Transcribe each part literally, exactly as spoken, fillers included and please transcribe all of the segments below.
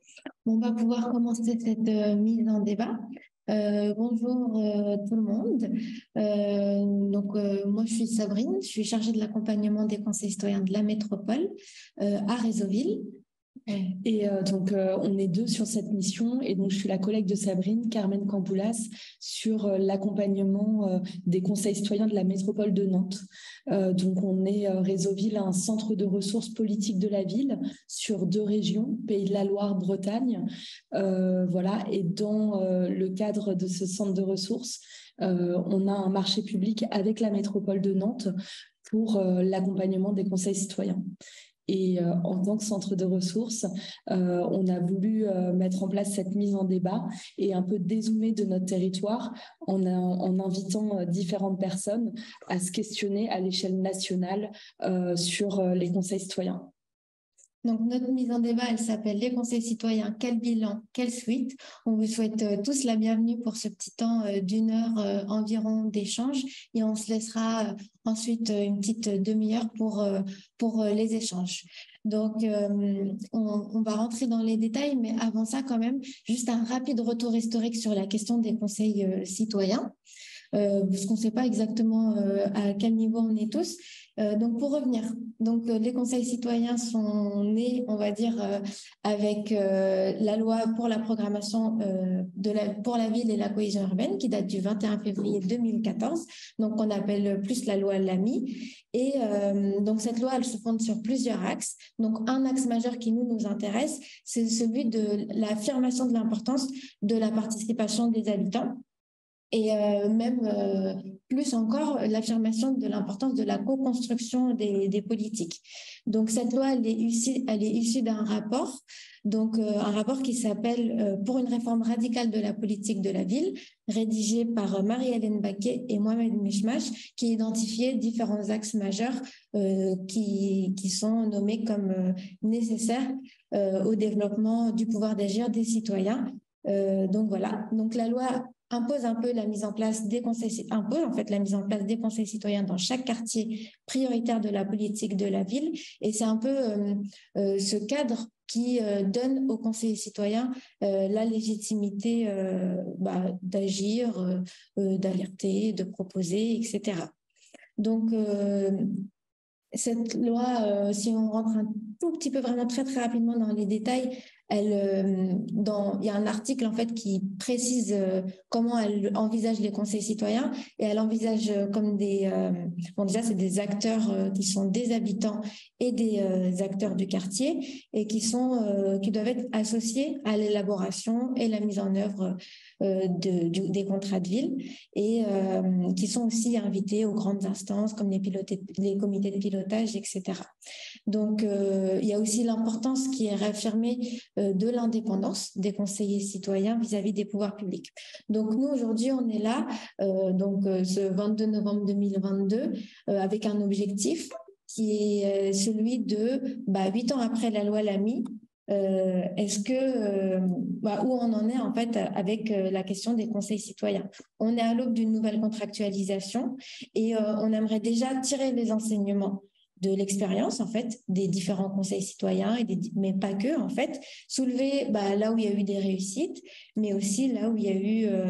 On va pouvoir commencer cette euh, mise en débat. Euh, bonjour euh, tout le monde. Euh, donc euh, moi je suis Sabrine, je suis chargée de l'accompagnement des conseils citoyens de la métropole euh, à Réseauville. Et euh, donc, euh, on est deux sur cette mission. Et donc, je suis la collègue de Sabrine, Carmen Camboulas, sur euh, l'accompagnement euh, des conseils citoyens de la métropole de Nantes. Euh, donc, on est euh, Réseauville, un centre de ressources politiques de la ville sur deux régions, Pays de la Loire, Bretagne. Euh, voilà. Et dans euh, le cadre de ce centre de ressources, euh, on a un marché public avec la métropole de Nantes pour euh, l'accompagnement des conseils citoyens. Et euh, en tant que centre de ressources, euh, on a voulu euh, mettre en place cette mise en débat et un peu dézoomer de notre territoire en, en invitant euh, différentes personnes à se questionner à l'échelle nationale euh, sur euh, les conseils citoyens. Donc, notre mise en débat, elle s'appelle Les conseils citoyens, quel bilan, quelle suite. On vous souhaite euh, tous la bienvenue pour ce petit temps euh, d'une heure euh, environ d'échange et on se laissera euh, ensuite euh, une petite demi-heure pour, euh, pour euh, les échanges. Donc, euh, on, on va rentrer dans les détails, mais avant ça, quand même, juste un rapide retour historique sur la question des conseils euh, citoyens. Euh, parce qu'on ne sait pas exactement euh, à quel niveau on est tous. Euh, donc, pour revenir, donc euh, les conseils citoyens sont nés, on va dire, euh, avec euh, la loi pour la programmation euh, de la, pour la ville et la cohésion urbaine, qui date du vingt et un février deux mille quatorze. Donc, on appelle plus la loi Lamy. Et euh, donc, cette loi, elle se fonde sur plusieurs axes. Donc, un axe majeur qui nous nous intéresse, c'est celui de l'affirmation de l'importance de la participation des habitants. Et euh, même euh, plus encore, l'affirmation de l'importance de la co-construction des, des politiques. Donc, cette loi, elle est issue, elle est issue d'un rapport, donc euh, un rapport qui s'appelle euh, Pour une réforme radicale de la politique de la ville, rédigé par Marie-Hélène Baquet et Mohamed Mishmash, qui identifiait différents axes majeurs euh, qui, qui sont nommés comme euh, nécessaires euh, au développement du pouvoir d'agir des citoyens. Euh, donc voilà, donc la loi impose un peu la mise en place des conseils, impose en fait la mise en place des conseils citoyens dans chaque quartier prioritaire de la politique de la ville. Et c'est un peu euh, euh, ce cadre qui euh, donne aux conseillers citoyens euh, la légitimité euh, bah, d'agir, euh, euh, d'alerter, de proposer, et cetera. Donc, euh, cette loi, euh, si on rentre un tout petit peu vraiment très très rapidement dans les détails, elle, euh, dans, il y a un article en fait qui précise euh, comment elle envisage les conseils citoyens et elle envisage euh, comme des, euh, bon déjà c'est des acteurs euh, qui sont des habitants et des euh, acteurs du quartier et qui sont euh, qui doivent être associés à l'élaboration et la mise en œuvre euh, de, du, des contrats de ville et euh, qui sont aussi invités aux grandes instances comme les, pilotés, les comités de pilotage, et cetera. Donc, euh, il y a aussi l'importance qui est réaffirmée euh, de l'indépendance des conseillers citoyens vis-à-vis des pouvoirs publics. Donc, nous, aujourd'hui, on est là, euh, donc euh, ce vingt-deux novembre deux mille vingt-deux, euh, avec un objectif qui est euh, celui de, bah, huit ans après la loi Lamy, euh, est-ce que euh, bah, où on en est en fait avec euh, la question des conseils citoyens. On est à l'aube d'une nouvelle contractualisation et euh, on aimerait déjà tirer les enseignements de l'expérience en fait des différents conseils citoyens et des, mais pas que en fait, soulever bah, là où il y a eu des réussites, mais aussi là où il y a eu euh,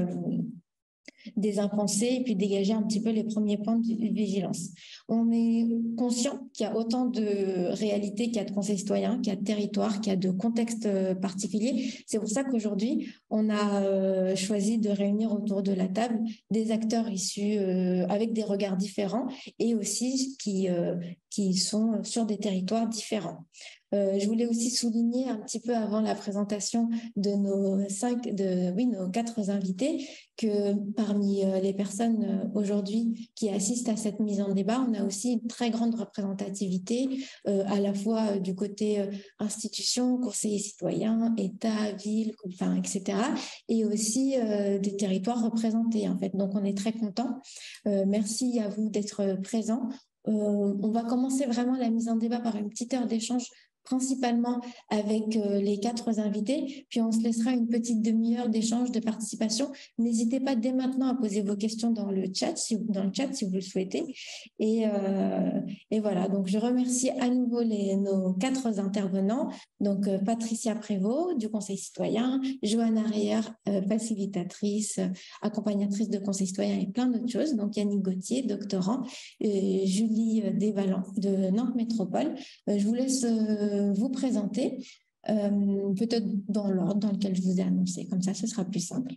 des impensés et puis dégager un petit peu les premiers points de vigilance. On est conscient qu'il y a autant de réalités qu'il y a de conseils citoyens, qu'il y a de territoires, qu'il y a de contextes particuliers. C'est pour ça qu'aujourd'hui, on a euh, choisi de réunir autour de la table des acteurs issus euh, avec des regards différents et aussi qui, euh, qui sont sur des territoires différents. Euh, je voulais aussi souligner un petit peu avant la présentation de nos cinq, de oui, nos quatre invités, que parmi les personnes aujourd'hui qui assistent à cette mise en débat, on a aussi une très grande représentativité, euh, à la fois du côté euh, institutions, conseillers citoyens, État, ville, enfin, et cetera, et aussi euh, des territoires représentés en fait. Donc on est très contents. Euh, merci à vous d'être présents. Euh, on va commencer vraiment la mise en débat par une petite heure d'échange principalement avec euh, les quatre invités, puis on se laissera une petite demi-heure d'échange, de participation. N'hésitez pas dès maintenant à poser vos questions dans le chat, si, dans le chat si vous le souhaitez. Et, euh, et voilà, donc je remercie à nouveau les, nos quatre intervenants, donc euh, Patricia Prévost du Conseil citoyen, Johanna Reyer, euh, facilitatrice, euh, accompagnatrice de Conseil citoyen et plein d'autres choses, donc Yannick Gauthier, doctorant, et Julie Desvalents de Nantes Métropole. Euh, je vous laisse euh, vous présenter, euh, peut-être dans l'ordre dans lequel je vous ai annoncé, comme ça ce sera plus simple.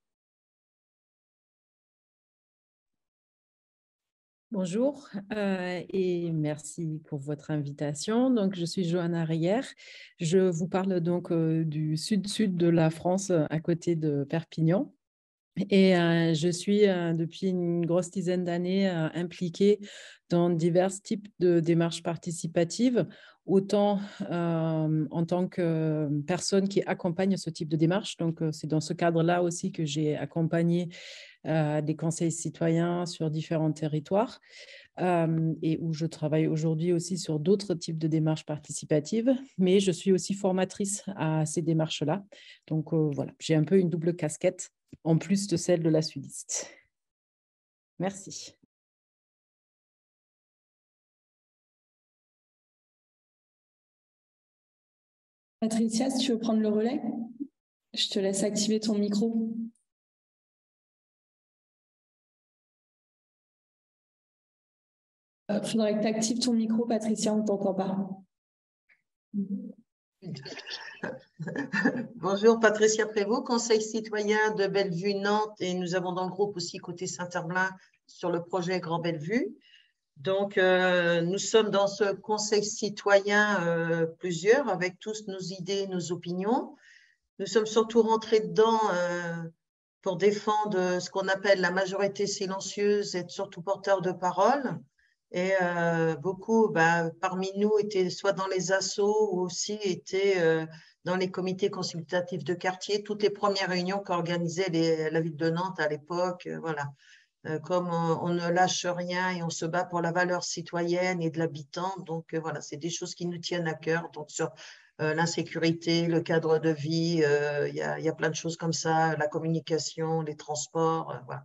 Bonjour euh, et merci pour votre invitation. Donc, je suis Johanna Reyer. Je vous parle donc euh, du sud-sud de la France, à côté de Perpignan. Et euh, je suis euh, depuis une grosse dizaine d'années euh, impliquée dans divers types de démarches participatives, autant euh, en tant que personne qui accompagne ce type de démarche. Donc, euh, c'est dans ce cadre-là aussi que j'ai accompagné euh, des conseils citoyens sur différents territoires euh, et où je travaille aujourd'hui aussi sur d'autres types de démarches participatives, mais je suis aussi formatrice à ces démarches-là. Donc, euh, voilà, j'ai un peu une double casquette en plus de celle de la sudiste. Merci. Patricia, si tu veux prendre le relais, je te laisse activer ton micro. Il euh, faudrait que tu actives ton micro, Patricia, on ne t'entend pas. Bonjour, Patricia Prévost, Conseil citoyen de Bellevue-Nantes, et nous avons dans le groupe aussi côté Saint-Herblain sur le projet Grand Bellevue. Donc, euh, nous sommes dans ce conseil citoyen euh, plusieurs, avec tous nos idées, nos opinions. Nous sommes surtout rentrés dedans euh, pour défendre ce qu'on appelle la majorité silencieuse, être surtout porteurs de parole. Et euh, beaucoup, bah, parmi nous, étaient soit dans les assos ou aussi étaient euh, dans les comités consultatifs de quartier, toutes les premières réunions qu'organisait les, la ville de Nantes à l'époque. Euh, voilà. Euh, comme on, on ne lâche rien et on se bat pour la valeur citoyenne et de l'habitant. Donc, euh, voilà, c'est des choses qui nous tiennent à cœur. Donc, sur euh, l'insécurité, le cadre de vie, il euh, y, a, y a plein de choses comme ça, la communication, les transports, euh, voilà.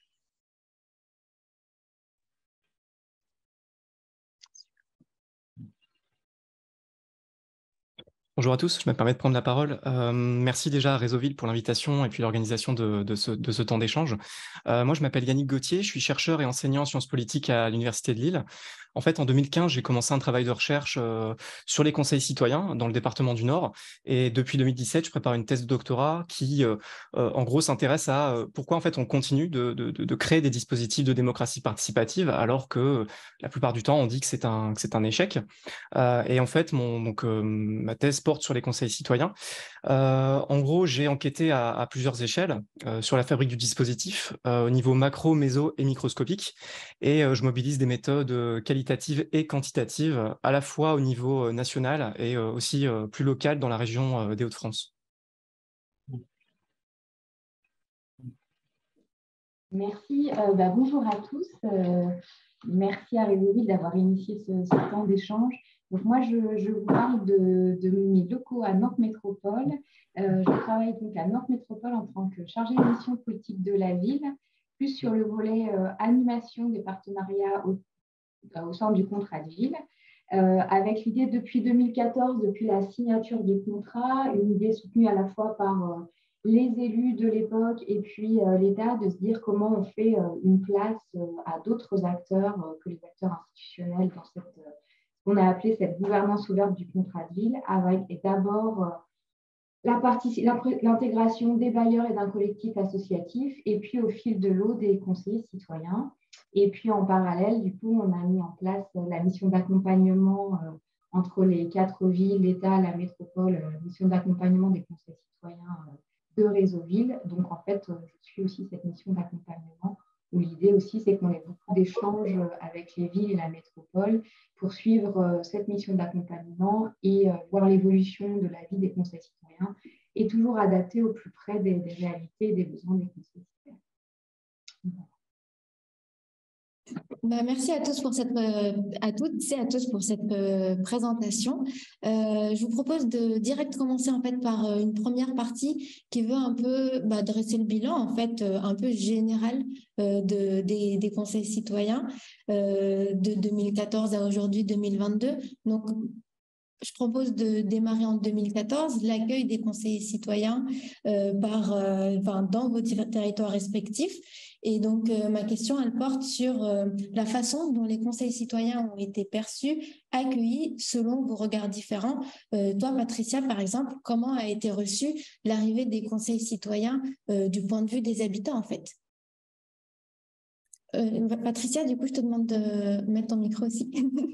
Bonjour à tous, je me permets de prendre la parole. Euh, merci déjà à Réseauville pour l'invitation et puis l'organisation de, de, ce, de ce temps d'échange. Euh, moi, je m'appelle Yannick Gauthier, je suis chercheur et enseignant en sciences politiques à l'Université de Lille. En fait, en deux mille quinze, j'ai commencé un travail de recherche euh, sur les conseils citoyens dans le département du Nord. Et depuis deux mille dix-sept, je prépare une thèse de doctorat qui, euh, euh, en gros, s'intéresse à euh, pourquoi en fait on continue de, de, de créer des dispositifs de démocratie participative alors que euh, la plupart du temps, on dit que c'est un, que c'est un échec. Euh, et en fait, mon, donc, euh, ma thèse porte sur les conseils citoyens. Euh, en gros, j'ai enquêté à, à plusieurs échelles euh, sur la fabrique du dispositif, euh, au niveau macro, méso et microscopique. Et euh, je mobilise des méthodes euh, qualitatives et quantitatives, à la fois au niveau euh, national et euh, aussi euh, plus local dans la région euh, des Hauts-de-France. Merci. Euh, bah, bonjour à tous. Euh, merci à Réseauville d'avoir initié ce, ce temps d'échange. Donc moi, je, je vous parle de, de mes locaux à Nantes Métropole. Euh, je travaille donc à Nantes Métropole en tant que chargée de mission politique de la ville, plus sur le volet euh, animation des partenariats au, au sein du contrat de ville, euh, avec l'idée depuis deux mille quatorze, depuis la signature du contrat, une idée soutenue à la fois par euh, les élus de l'époque et puis euh, l'État, de se dire comment on fait euh, une place euh, à d'autres acteurs euh, que les acteurs institutionnels dans cette, euh, ce qu'on a appelé cette gouvernance ouverte du contrat de ville, avec et d'abord euh, l'intégration des bailleurs et d'un collectif associatif, et puis au fil de l'eau des conseillers citoyens. Et puis en parallèle, du coup, on a mis en place la mission d'accompagnement euh, entre les quatre villes, l'État, la métropole, la mission d'accompagnement des conseils citoyens euh, de Réseauville. Donc en fait, je suis aussi cette mission d'accompagnement où l'idée aussi, c'est qu'on ait beaucoup d'échanges avec les villes et la métropole pour suivre cette mission d'accompagnement et voir l'évolution de la vie des conseils citoyens et toujours adapté au plus près des, des réalités et des besoins des conseils citoyens. Bah, merci à tous pour cette, euh, à toutes et à tous pour cette euh, présentation. Euh, je vous propose de direct commencer en fait par euh, une première partie qui veut un peu bah, dresser le bilan en fait euh, un peu général euh, de, des, des conseils citoyens euh, de deux mille quatorze à aujourd'hui deux mille vingt-deux. Donc je propose de démarrer en deux mille quatorze l'accueil des conseillers citoyens euh, par, euh, enfin, dans vos territoires respectifs. Et donc, euh, ma question, elle porte sur euh, la façon dont les conseils citoyens ont été perçus, accueillis selon vos regards différents. Euh, toi, Patricia, par exemple, comment a été reçue l'arrivée des conseils citoyens euh, du point de vue des habitants, en fait? Euh, Patricia, du coup, je te demande de mettre ton micro aussi.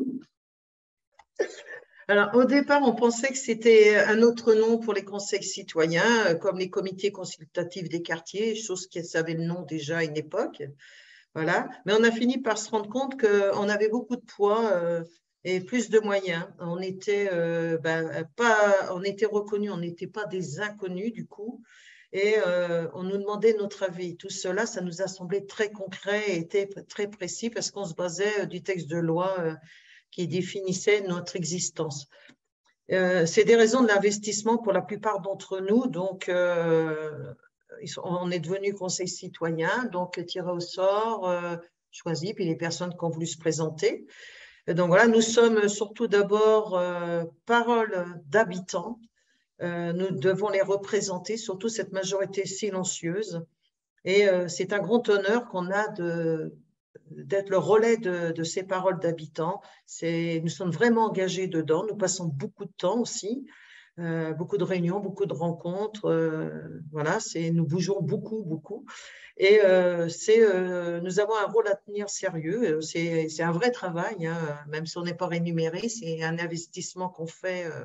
Alors, au départ, on pensait que c'était un autre nom pour les conseils citoyens, euh, comme les comités consultatifs des quartiers, chose qui avait le nom déjà à une époque. Voilà. Mais on a fini par se rendre compte qu'on avait beaucoup de poids euh, et plus de moyens. On était, euh, ben, pas, on était reconnus, on n'était pas des inconnus du coup. Et euh, on nous demandait notre avis. Tout cela, ça nous a semblé très concret et était très précis parce qu'on se basait du texte de loi euh, qui définissait notre existence. Euh, c'est des raisons de l'investissement pour la plupart d'entre nous. Donc, euh, on est devenu conseil citoyen, donc tiré au sort, euh, choisi, puis les personnes qui ont voulu se présenter. Et donc voilà, nous sommes surtout d'abord euh, parole d'habitants. Euh, nous devons les représenter, surtout cette majorité silencieuse. Et euh, c'est un grand honneur qu'on a de d'être le relais de, de ces paroles d'habitants. Nous sommes vraiment engagés dedans. Nous passons beaucoup de temps aussi, euh, beaucoup de réunions, beaucoup de rencontres. Euh, voilà, nous bougeons beaucoup, beaucoup. Et euh, euh, nous avons un rôle à tenir sérieux. C'est un vrai travail, hein, même si on n'est pas rémunéré. C'est un investissement qu'on fait. Euh,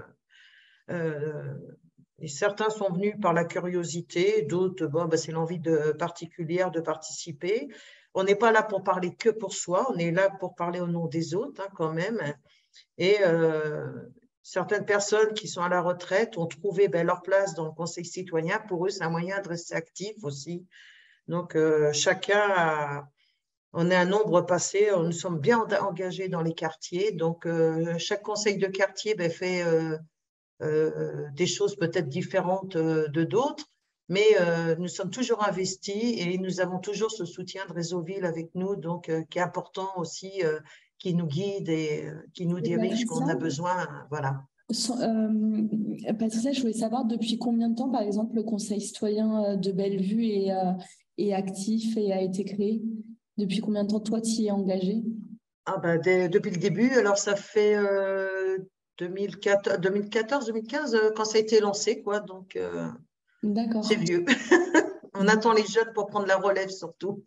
euh, et certains sont venus par la curiosité, d'autres, bon, ben, c'est l'envie de, particulière de participer. On n'est pas là pour parler que pour soi, on est là pour parler au nom des autres, hein, quand même. Et euh, certaines personnes qui sont à la retraite ont trouvé ben, leur place dans le conseil citoyen. Pour eux, c'est un moyen de rester actif aussi. Donc, euh, chacun a, on est un nombre passé, nous sommes bien engagés dans les quartiers. Donc, euh, chaque conseil de quartier ben, fait euh, euh, des choses peut-être différentes euh, de d'autres, mais euh, nous sommes toujours investis et nous avons toujours ce soutien de Réseauville avec nous, donc euh, qui est important aussi, euh, qui nous guide et euh, qui nous dirige quand on a besoin. Voilà. Euh, Patricia, je voulais savoir depuis combien de temps, par exemple, le Conseil citoyen de Bellevue est, euh, est actif et a été créé? Depuis combien de temps, toi, tu y es engagé? Ah ben, dès, depuis le début, alors ça fait euh, deux mille quatorze, deux mille quatorze, deux mille quinze euh, quand ça a été lancé, quoi. Donc, euh, c'est vieux. On attend les jeunes pour prendre la relève, surtout.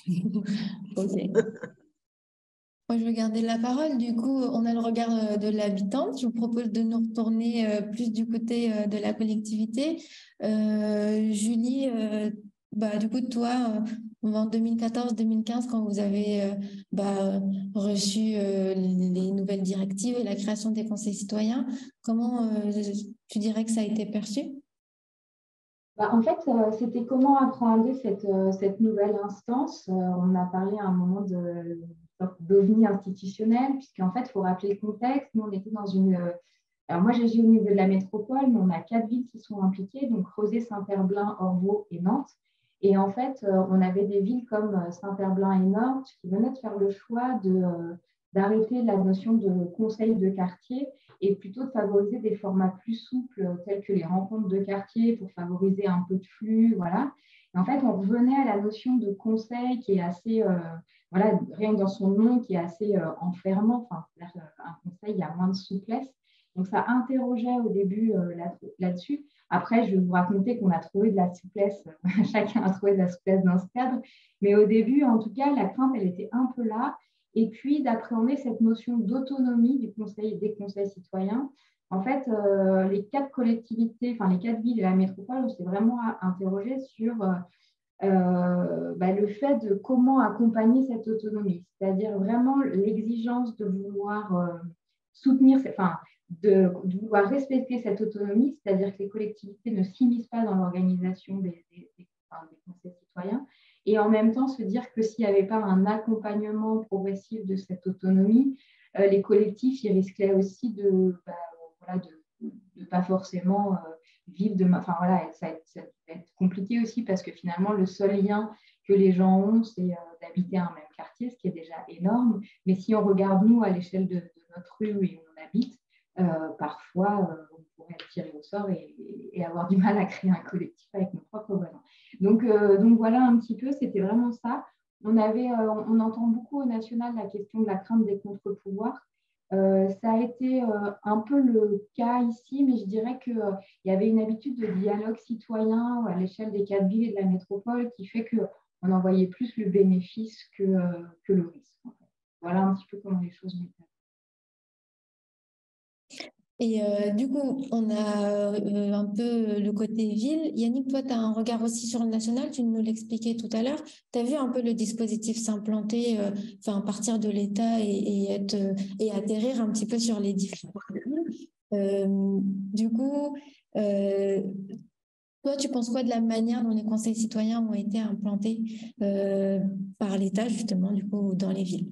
Ok. Moi, je vais garder la parole. Du coup, on a le regard de l'habitant. Je vous propose de nous retourner plus du côté de la collectivité. Euh, Julie, euh, bah, du coup, toi, en deux mille quatorze deux mille quinze, quand vous avez euh, bah, reçu euh, les nouvelles directives et la création des conseils citoyens, comment euh, tu dirais que ça a été perçu? Bah, en fait, euh, c'était comment appréhender cette, euh, cette nouvelle instance. Euh, on a parlé à un moment de d'ovni institutionnel, puisqu'en fait, il faut rappeler le contexte. Nous, on était dans une... Euh, alors moi, j'agis au niveau de la métropole, mais on a quatre villes qui sont impliquées, donc Crozet, Saint-Herblain, Orvaux et Nantes. Et en fait, euh, on avait des villes comme Saint-Herblain et Nantes qui venaient de faire le choix de... Euh, d'arrêter la notion de conseil de quartier et plutôt de favoriser des formats plus souples tels que les rencontres de quartier pour favoriser un peu de flux, voilà. Et en fait, on revenait à la notion de conseil qui est assez, euh, voilà, rien que dans son nom, qui est assez euh, enfermant. Enfin, un conseil, il y a moins de souplesse. Donc, ça interrogeait au début euh, là-dessus. Après, je vais vous raconter qu'on a trouvé de la souplesse, chacun a trouvé de la souplesse dans ce cadre. Mais au début, en tout cas, la crainte, elle était un peu là. Et puis d'appréhender cette notion d'autonomie du conseil et des conseils citoyens. En fait, euh, les quatre collectivités, enfin les quatre villes et la métropole, on s'est vraiment interrogé sur euh, bah, le fait de comment accompagner cette autonomie, c'est-à-dire vraiment l'exigence de vouloir euh, soutenir, enfin, de, de vouloir respecter cette autonomie, c'est-à-dire que les collectivités ne s'immiscent pas dans l'organisation des, des, des, enfin, des conseils citoyens, et en même temps se dire que s'il n'y avait pas un accompagnement progressif de cette autonomie, euh, les collectifs ils risquaient aussi de bah, voilà, de ne pas forcément euh, vivre de... Enfin voilà, ça, ça va être compliqué aussi parce que finalement, le seul lien que les gens ont, c'est euh, d'habiter un même quartier, ce qui est déjà énorme. Mais si on regarde, nous, à l'échelle de, de notre rue où on habite, euh, parfois, euh, on pourrait être tiré au sort et, et, et avoir du mal à créer un collectif avec nos propres voisins. Donc, euh, donc voilà un petit peu, c'était vraiment ça. On, avait, euh, on entend beaucoup au national la question de la crainte des contre-pouvoirs. Euh, ça a été euh, un peu le cas ici, mais je dirais qu'il euh, y avait une habitude de dialogue citoyen à l'échelle des quatre villes et de la métropole qui fait qu'on en voyait plus le bénéfice que, euh, que le risque. En fait. Voilà un petit peu comment les choses m'étaient. Et euh, du coup, on a euh, un peu le côté ville. Yannick, toi, tu as un regard aussi sur le national, tu nous l'expliquais tout à l'heure. Tu as vu un peu le dispositif s'implanter, euh, enfin, partir de l'État et, et, être, euh, et atterrir un petit peu sur les différents villes. Euh, du coup, euh, toi, tu penses quoi de la manière dont les conseils citoyens ont été implantés euh, par l'État, justement, du coup, dans les villes?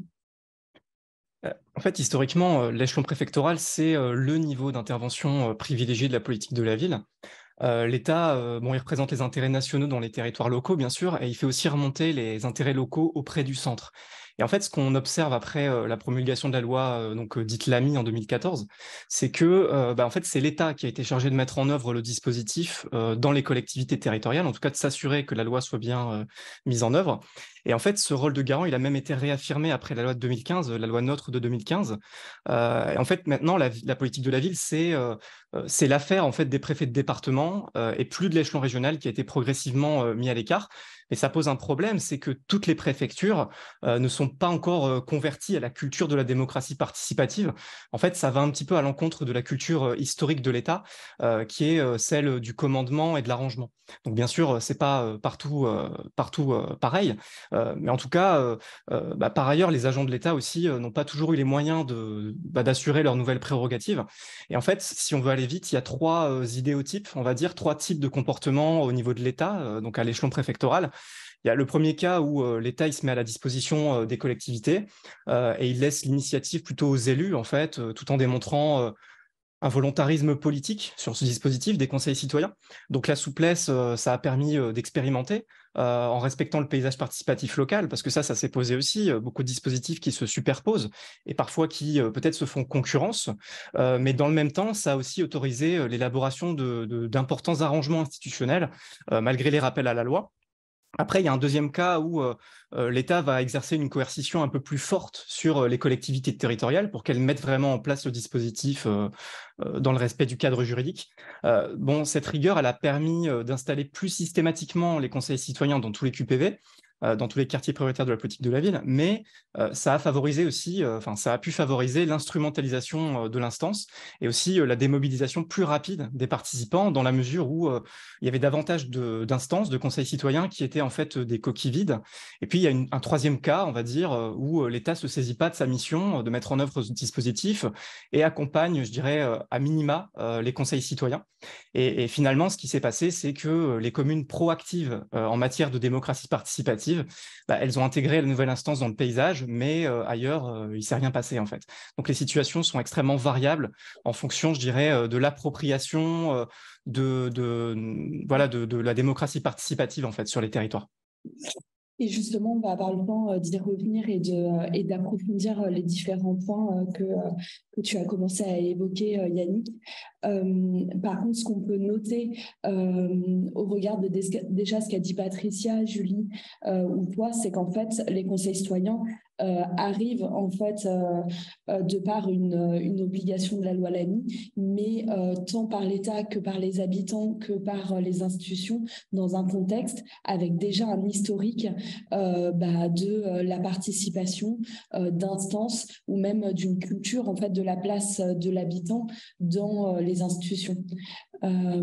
En fait, historiquement, l'échelon préfectoral, c'est le niveau d'intervention privilégié de la politique de la ville. Euh, L'État, euh, bon, il représente les intérêts nationaux dans les territoires locaux, bien sûr, et il fait aussi remonter les intérêts locaux auprès du centre. Et en fait, ce qu'on observe après euh, la promulgation de la loi euh, donc, euh, dite Lamy en deux mille quatorze, c'est que euh, bah, en fait, c'est l'État qui a été chargé de mettre en œuvre le dispositif euh, dans les collectivités territoriales, en tout cas de s'assurer que la loi soit bien euh, mise en œuvre. Et en fait, ce rôle de garant, il a même été réaffirmé après la loi de deux mille quinze, la loi NOTRe de deux mille quinze. Euh, et en fait, maintenant, la, la politique de la ville, c'est euh, c'est l'affaire en fait des préfets de département euh, et plus de l'échelon régional qui a été progressivement euh, mis à l'écart. Mais ça pose un problème, c'est que toutes les préfectures euh, ne sont pas encore euh, converties à la culture de la démocratie participative. En fait, ça va un petit peu à l'encontre de la culture euh, historique de l'État, euh, qui est euh, celle du commandement et de l'arrangement. Donc bien sûr, c'est pas euh, partout, euh, partout euh, pareil, euh, mais en tout cas, euh, euh, bah, par ailleurs, les agents de l'État aussi euh, n'ont pas toujours eu les moyens de, bah, d'assurer leurs nouvelles prérogatives. Et en fait, si on veut aller vite, il y a trois euh, idéotypes, on va dire, trois types de comportements au niveau de l'État, euh, donc à l'échelon préfectoral. Il y a le premier cas où euh, l'État il se met à la disposition euh, des collectivités euh, et il laisse l'initiative plutôt aux élus, en fait, euh, tout en démontrant euh, un volontarisme politique sur ce dispositif des conseils citoyens. Donc la souplesse, euh, ça a permis euh, d'expérimenter euh, en respectant le paysage participatif local, parce que ça, ça s'est posé aussi, euh, beaucoup de dispositifs qui se superposent et parfois qui euh, peut-être se font concurrence, euh, mais dans le même temps, ça a aussi autorisé euh, l'élaboration de, de, d'importants arrangements institutionnels, euh, malgré les rappels à la loi. Après, il y a un deuxième cas où euh, l'État va exercer une coercition un peu plus forte sur euh, les collectivités territoriales pour qu'elles mettent vraiment en place le dispositif euh, euh, dans le respect du cadre juridique. Euh, bon, cette rigueur, elle a permis euh, d'installer plus systématiquement les conseils citoyens dans tous les Q P V, euh, dans tous les quartiers prioritaires de la politique de la ville, mais euh, ça a favorisé aussi, enfin, euh, ça a pu favoriser l'instrumentalisation euh, de l'instance et aussi euh, la démobilisation plus rapide des participants dans la mesure où euh, il y avait davantage de, d'instances, de conseils citoyens qui étaient en fait des coquilles vides. Et puis, il y a une, un troisième cas, on va dire, euh, où l'État ne se saisit pas de sa mission euh, de mettre en œuvre ce dispositif et accompagne, je dirais, euh, à minima euh, les conseils citoyens. Et, et finalement, ce qui s'est passé, c'est que les communes proactives euh, en matière de démocratie participative, bah, elles ont intégré la nouvelle instance dans le paysage, mais euh, ailleurs, euh, il ne s'est rien passé en fait. Donc les situations sont extrêmement variables en fonction, je dirais, euh, de l'appropriation euh, de, de, voilà, de, de la démocratie participative en fait sur les territoires. Et justement, on va avoir le temps d'y revenir et, de, et d'approfondir les différents points que, que tu as commencé à évoquer, Yannick. Euh, par contre, ce qu'on peut noter euh, au regard de déjà ce qu'a dit Patricia, Julie euh, ou toi, c'est qu'en fait, les conseils citoyens euh, arrivent en fait euh, euh, de par une, une obligation de la loi Lamy, mais euh, tant par l'État que par les habitants que par les institutions dans un contexte avec déjà un historique euh, bah, de euh, la participation euh, d'instances ou même d'une culture en fait de la place de l'habitant dans euh, les institutions. Euh...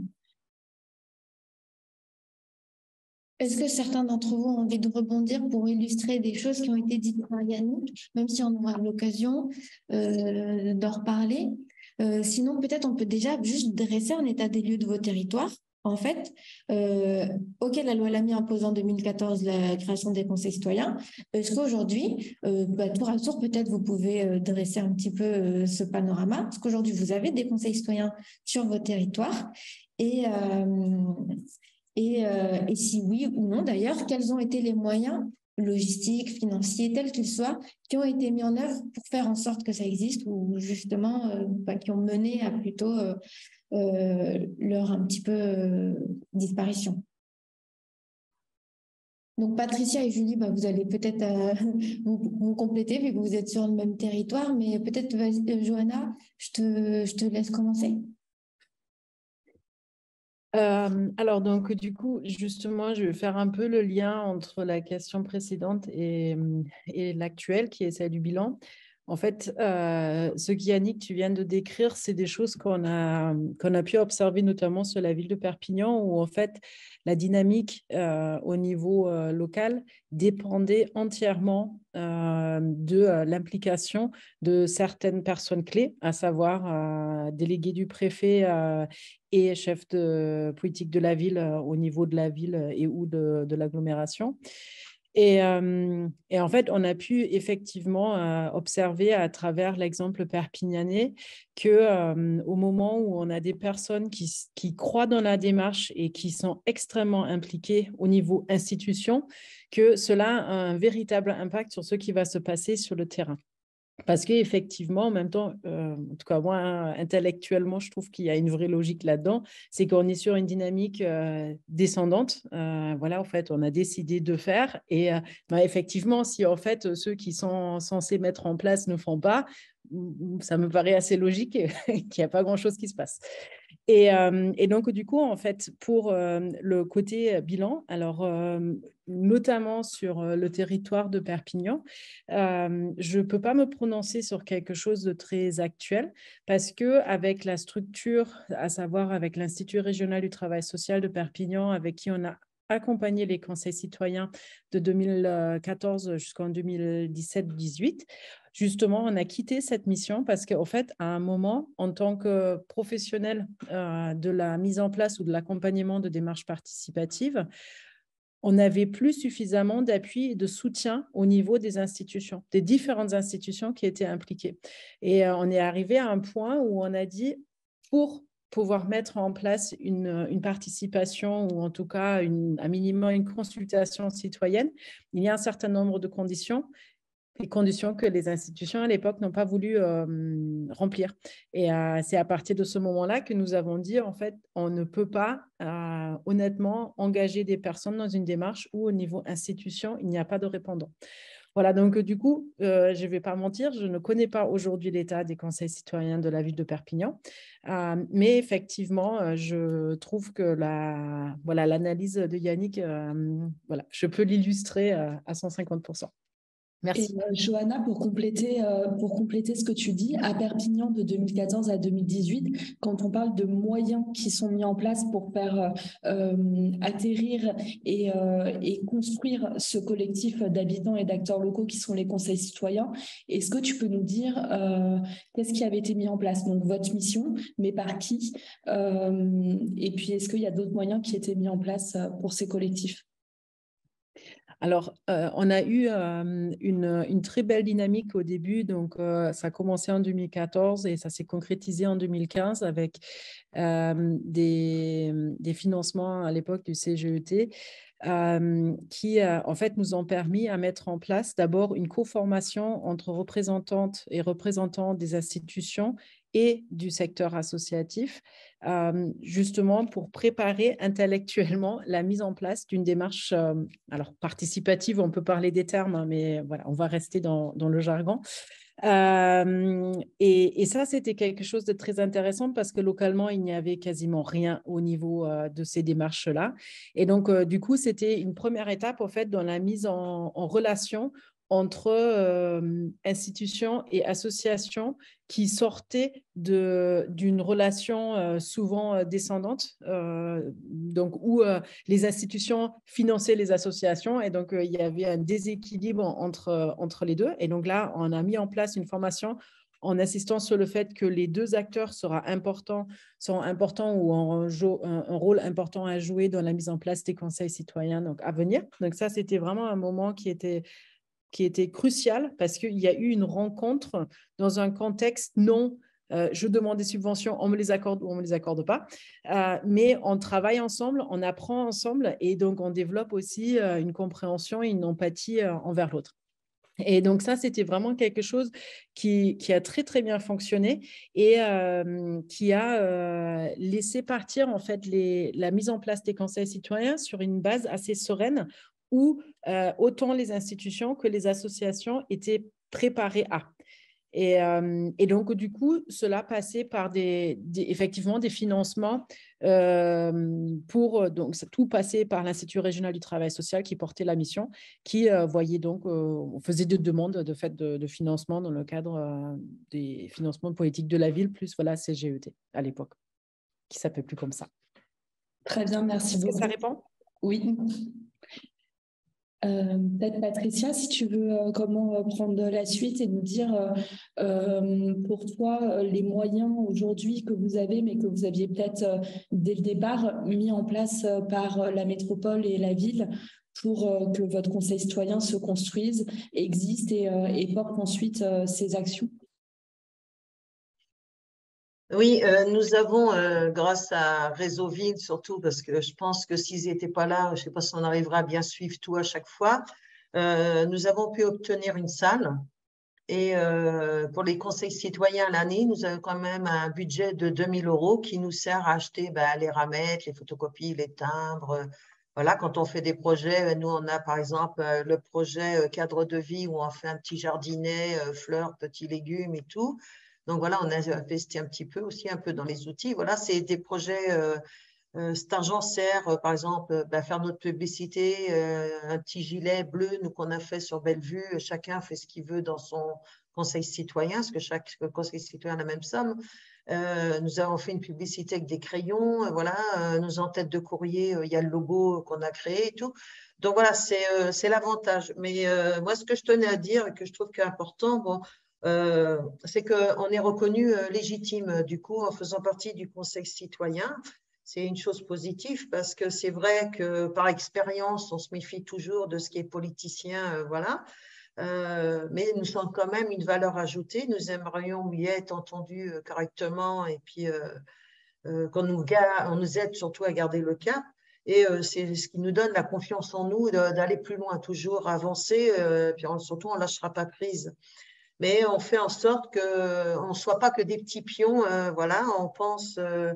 Est-ce que certains d'entre vous ont envie de rebondir pour illustrer des choses qui ont été dites par Yannick, même si on aura l'occasion euh, d'en reparler? Euh, sinon, peut-être on peut déjà juste dresser un état des lieux de vos territoires, en fait, euh, OK, la loi Lamy impose en deux mille quatorze la création des conseils citoyens. Est-ce qu'aujourd'hui, euh, bah, tour à tour, peut-être vous pouvez euh, dresser un petit peu euh, ce panorama? Parce qu'aujourd'hui, vous avez des conseils citoyens sur vos territoires. Et, euh, et, euh, et si oui ou non, d'ailleurs, quels ont été les moyens logistiques, financiers, tels qu'ils soient, qui ont été mis en œuvre pour faire en sorte que ça existe ou justement euh, bah, qui ont mené à plutôt euh, euh, leur un petit peu euh, disparition. Donc Patricia et Julie, bah, vous allez peut-être euh, vous, vous compléter vu que vous êtes sur le même territoire, mais peut-être vas-y, Johanna, je te, je te laisse commencer. Euh, alors, donc, du coup, justement, je vais faire un peu le lien entre la question précédente et, et l'actuelle, qui est celle du bilan. En fait, euh, ce qu'Yannick, tu viens de décrire, c'est des choses qu'on a, qu'on a pu observer notamment sur la ville de Perpignan, où en fait, la dynamique euh, au niveau euh, local dépendait entièrement euh, de euh, l'implication de certaines personnes clés, à savoir euh, délégués du préfet euh, et chef de politique de la ville euh, au niveau de la ville et ou de, de l'agglomération. Et, euh, et en fait, on a pu effectivement euh, observer à travers l'exemple perpignanais que euh, au moment où on a des personnes qui, qui croient dans la démarche et qui sont extrêmement impliquées au niveau institution, que cela a un véritable impact sur ce qui va se passer sur le terrain. Parce qu'effectivement, en même temps, euh, en tout cas moi, intellectuellement, je trouve qu'il y a une vraie logique là-dedans, c'est qu'on est sur une dynamique euh, descendante. Euh, voilà, en fait, on a décidé de faire. Et euh, bah, effectivement, si en fait, ceux qui sont censés mettre en place ne font pas, ça me paraît assez logique qu'il n'y a pas grand-chose qui se passe. Et, euh, et donc, du coup, en fait, pour euh, le côté bilan, alors euh, notamment sur euh, le territoire de Perpignan, euh, je ne peux pas me prononcer sur quelque chose de très actuel parce qu'avec la structure, à savoir avec l'Institut régional du travail social de Perpignan, avec qui on a accompagné les conseils citoyens de deux mille quatorze jusqu'en deux mille dix-sept dix-huit, justement, on a quitté cette mission parce qu'en fait, à un moment, en tant que professionnel euh, de la mise en place ou de l'accompagnement de démarches participatives, on n'avait plus suffisamment d'appui et de soutien au niveau des institutions, des différentes institutions qui étaient impliquées. Et euh, on est arrivé à un point où on a dit, pour pouvoir mettre en place une, une participation ou en tout cas une, un minimum une consultation citoyenne, il y a un certain nombre de conditions, les conditions que les institutions à l'époque n'ont pas voulu euh, remplir. Et euh, c'est à partir de ce moment-là que nous avons dit, en fait, on ne peut pas euh, honnêtement engager des personnes dans une démarche où au niveau institution, il n'y a pas de répondant. Voilà, donc du coup, euh, je ne vais pas mentir, je ne connais pas aujourd'hui l'état des conseils citoyens de la ville de Perpignan, euh, mais effectivement, euh, je trouve que la, voilà, l'analyse de Yannick, euh, voilà, je peux l'illustrer euh, à cent cinquante pour cent. Merci. Et euh, Johanna, pour compléter, euh, pour compléter ce que tu dis, à Perpignan de deux mille quatorze à deux mille dix-huit, quand on parle de moyens qui sont mis en place pour faire euh, atterrir et, euh, et construire ce collectif d'habitants et d'acteurs locaux qui sont les conseils citoyens, est-ce que tu peux nous dire euh, qu'est-ce qui avait été mis en place? Donc votre mission, mais par qui? euh, Et puis est-ce qu'il y a d'autres moyens qui étaient mis en place pour ces collectifs? Alors, euh, on a eu euh, une, une très belle dynamique au début. Donc, euh, ça a commencé en deux mille quatorze et ça s'est concrétisé en deux mille quinze avec euh, des, des financements à l'époque du C G E T euh, qui, euh, en fait, nous ont permis à mettre en place d'abord une co-formation entre représentantes et représentants des institutions et du secteur associatif, euh, justement pour préparer intellectuellement la mise en place d'une démarche, euh, alors participative, on peut parler des termes, hein, mais voilà, on va rester dans, dans le jargon. Euh, et, et ça, c'était quelque chose de très intéressant parce que localement, il n'y avait quasiment rien au niveau euh, de ces démarches-là. Et donc, euh, du coup, c'était une première étape, en fait, dans la mise en, en relation entre euh, institutions et associations qui sortaient de, d'une relation euh, souvent euh, descendante, euh, donc où euh, les institutions finançaient les associations et donc euh, il y avait un déséquilibre entre, entre les deux. Et donc là, on a mis en place une formation en insistant sur le fait que les deux acteurs seront importants, seront importants ou ont un, un, un rôle important à jouer dans la mise en place des conseils citoyens donc, à venir. Donc ça, c'était vraiment un moment qui était, qui était crucial parce qu'il y a eu une rencontre dans un contexte non Euh, je demande des subventions, on me les accorde ou on ne me les accorde pas. Euh, mais on travaille ensemble, on apprend ensemble et donc on développe aussi euh, une compréhension et une empathie euh, envers l'autre. Et donc ça, c'était vraiment quelque chose qui, qui a très, très bien fonctionné et euh, qui a euh, laissé partir en fait les, la mise en place des conseils citoyens sur une base assez sereine où euh, autant les institutions que les associations étaient préparées à. Et, euh, et donc, du coup, cela passait par des, des, effectivement des financements euh, pour, donc, tout passait par l'Institut régional du travail social qui portait la mission, qui euh, voyait donc, euh, faisait des demandes de fait de, de financement dans le cadre euh, des financements de politique de la ville, plus voilà, C G E T à l'époque, qui ne s'appelait plus comme ça. Très bien, merci Est-ce beaucoup. que ça répond? Oui. Euh, peut-être Patricia, si tu veux euh, comment euh, prendre la suite et nous dire euh, euh, pour toi euh, les moyens aujourd'hui que vous avez, mais que vous aviez peut-être euh, dès le départ mis en place euh, par euh, la métropole et la ville pour euh, que votre conseil citoyen se construise, existe et, euh, et porte ensuite euh, ses actions. Oui, euh, nous avons, euh, grâce à Réseau Ville surtout, parce que je pense que s'ils n'étaient pas là, je ne sais pas si on arrivera à bien suivre tout à chaque fois, euh, nous avons pu obtenir une salle. Et euh, pour les conseils citoyens l'année, nous avons quand même un budget de deux mille euros qui nous sert à acheter ben, les ramettes, les photocopies, les timbres. Voilà, quand on fait des projets, nous on a par exemple le projet cadre de vie où on fait un petit jardinet, fleurs, petits légumes et tout. Donc voilà, on a investi un petit peu aussi, un peu dans les outils. Voilà, c'est des projets, euh, euh, cet argent sert, euh, par exemple, à ben, faire notre publicité, euh, un petit gilet bleu, nous qu'on a fait sur Bellevue, chacun fait ce qu'il veut dans son conseil citoyen, parce que chaque conseil citoyen a la même somme. Euh, nous avons fait une publicité avec des crayons, euh, voilà, euh, nos en-tête de courrier, euh, il y a le logo qu'on a créé et tout. Donc voilà, c'est euh, c'est l'avantage. Mais euh, moi, ce que je tenais à dire et que je trouve qu'important, bon, Euh, c'est qu'on est reconnu euh, légitime, du coup, en faisant partie du Conseil citoyen. C'est une chose positive parce que c'est vrai que par expérience, on se méfie toujours de ce qui est politicien, euh, voilà. Euh, mais nous sommes quand même une valeur ajoutée. Nous aimerions y être entendus euh, correctement et puis euh, euh, qu'on nous, on nous aide surtout à garder le cap. Et euh, c'est ce qui nous donne la confiance en nous d'aller plus loin, toujours avancer, euh, puis on, surtout on ne lâchera pas prise. Mais on fait en sorte qu'on ne soit pas que des petits pions. Euh, voilà, on pense euh,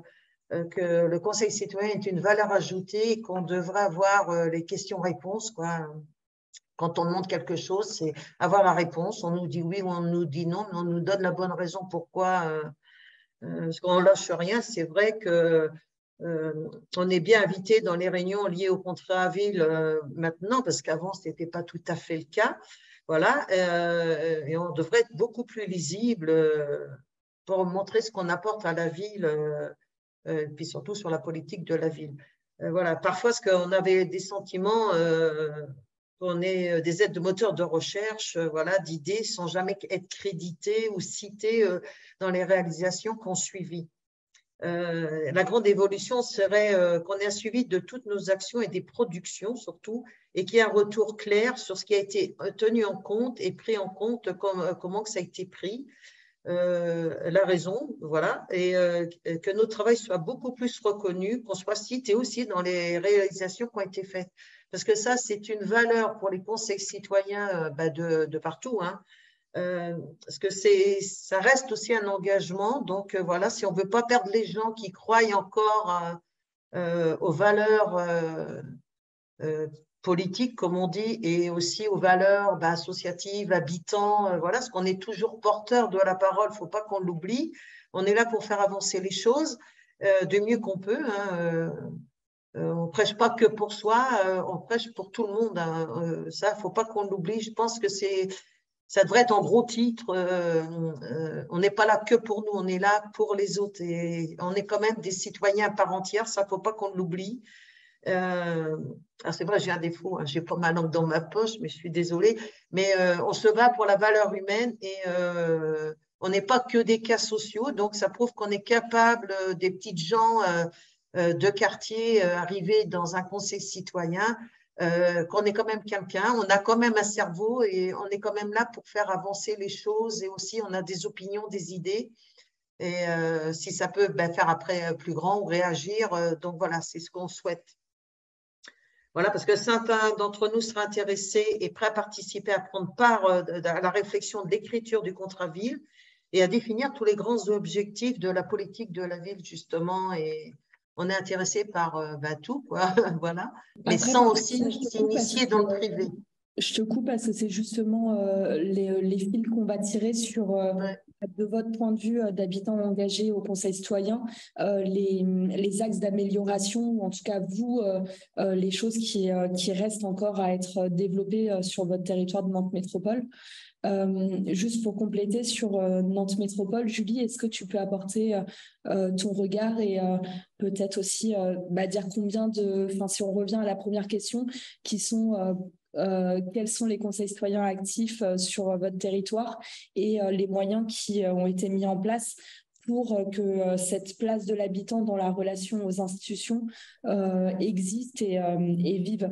que le Conseil citoyen est une valeur ajoutée et qu'on devrait avoir euh, les questions-réponses. Quoi. Quand on demande quelque chose, c'est avoir la réponse. On nous dit oui ou on nous dit non, mais on nous donne la bonne raison pourquoi. Euh, euh, parce qu'on ne lâche rien. C'est vrai que euh, on est bien invité dans les réunions liées au contrat à ville euh, maintenant, parce qu'avant, ce n'était pas tout à fait le cas. Voilà, euh, et on devrait être beaucoup plus lisible euh, pour montrer ce qu'on apporte à la ville, euh, euh, puis surtout sur la politique de la ville. Euh, voilà, parfois, ce qu'on avait des sentiments, euh, qu'on est des aides de moteurs de recherche, euh, voilà, d'idées sans jamais être crédités ou cités euh, dans les réalisations qu'on suivit. Euh, la grande évolution serait euh, qu'on ait un suivi de toutes nos actions et des productions surtout, et qu'il y ait un retour clair sur ce qui a été tenu en compte et pris en compte, comme, comment que ça a été pris, euh, la raison, voilà, et euh, que notre travail soit beaucoup plus reconnu, qu'on soit cité aussi dans les réalisations qui ont été faites. Parce que ça, c'est une valeur pour les conseils citoyens euh, bah de, de partout, hein. Euh, parce que c'est, ça reste aussi un engagement. Donc, euh, voilà, si on ne veut pas perdre les gens qui croient encore euh, euh, aux valeurs euh, euh, politiques, comme on dit, et aussi aux valeurs bah, associatives, habitants, euh, voilà, parce qu'on est toujours porteur de la parole, il ne faut pas qu'on l'oublie. On est là pour faire avancer les choses euh, du mieux qu'on peut. Hein, euh, euh, on ne prêche pas que pour soi, euh, on prêche pour tout le monde. Hein, euh, ça, il ne faut pas qu'on l'oublie. Je pense que c'est ça devrait être en gros titre. Euh, euh, on n'est pas là que pour nous, on est là pour les autres. Et on est quand même des citoyens à part entière, ça ne faut pas qu'on l'oublie. Euh, c'est vrai, j'ai un défaut, hein, je n'ai pas ma langue dans ma poche, mais je suis désolée. Mais euh, on se bat pour la valeur humaine et euh, On n'est pas que des cas sociaux, donc ça prouve qu'on est capable, euh, des petites gens euh, euh, de quartier euh, arrivés dans un conseil citoyen, euh, qu'on est quand même quelqu'un, on a quand même un cerveau et on est quand même là pour faire avancer les choses et aussi on a des opinions, des idées. Et euh, si ça peut ben, faire après plus grand ou réagir, euh, donc voilà, c'est ce qu'on souhaite. Voilà, parce que certains d'entre nous seraient intéressés et prêts à participer, à prendre part euh, à la réflexion de l'écriture du contrat ville et à définir tous les grands objectifs de la politique de la ville, justement. Et on est intéressé par euh, ben, tout, quoi, voilà, mais Après, sans aussi s'initier dans le que, privé. Je te coupe parce que c'est justement euh, les, les fils qu'on va tirer sur, euh, Ouais. de votre point de vue euh, d'habitants engagés au Conseil citoyen, euh, les, les axes d'amélioration, ou en tout cas vous, euh, euh, les choses qui, euh, qui restent encore à être développées euh, sur votre territoire de Nantes Métropole. Euh, juste pour compléter sur euh, Nantes Métropole, Julie, est-ce que tu peux apporter euh, ton regard et euh, peut-être aussi euh, bah, dire combien de, enfin si on revient à la première question, qui sont euh, euh, quels sont les conseils citoyens actifs euh, sur euh, votre territoire et euh, les moyens qui euh, ont été mis en place pour euh, que euh, cette place de l'habitant dans la relation aux institutions euh, existe et, euh, et vive.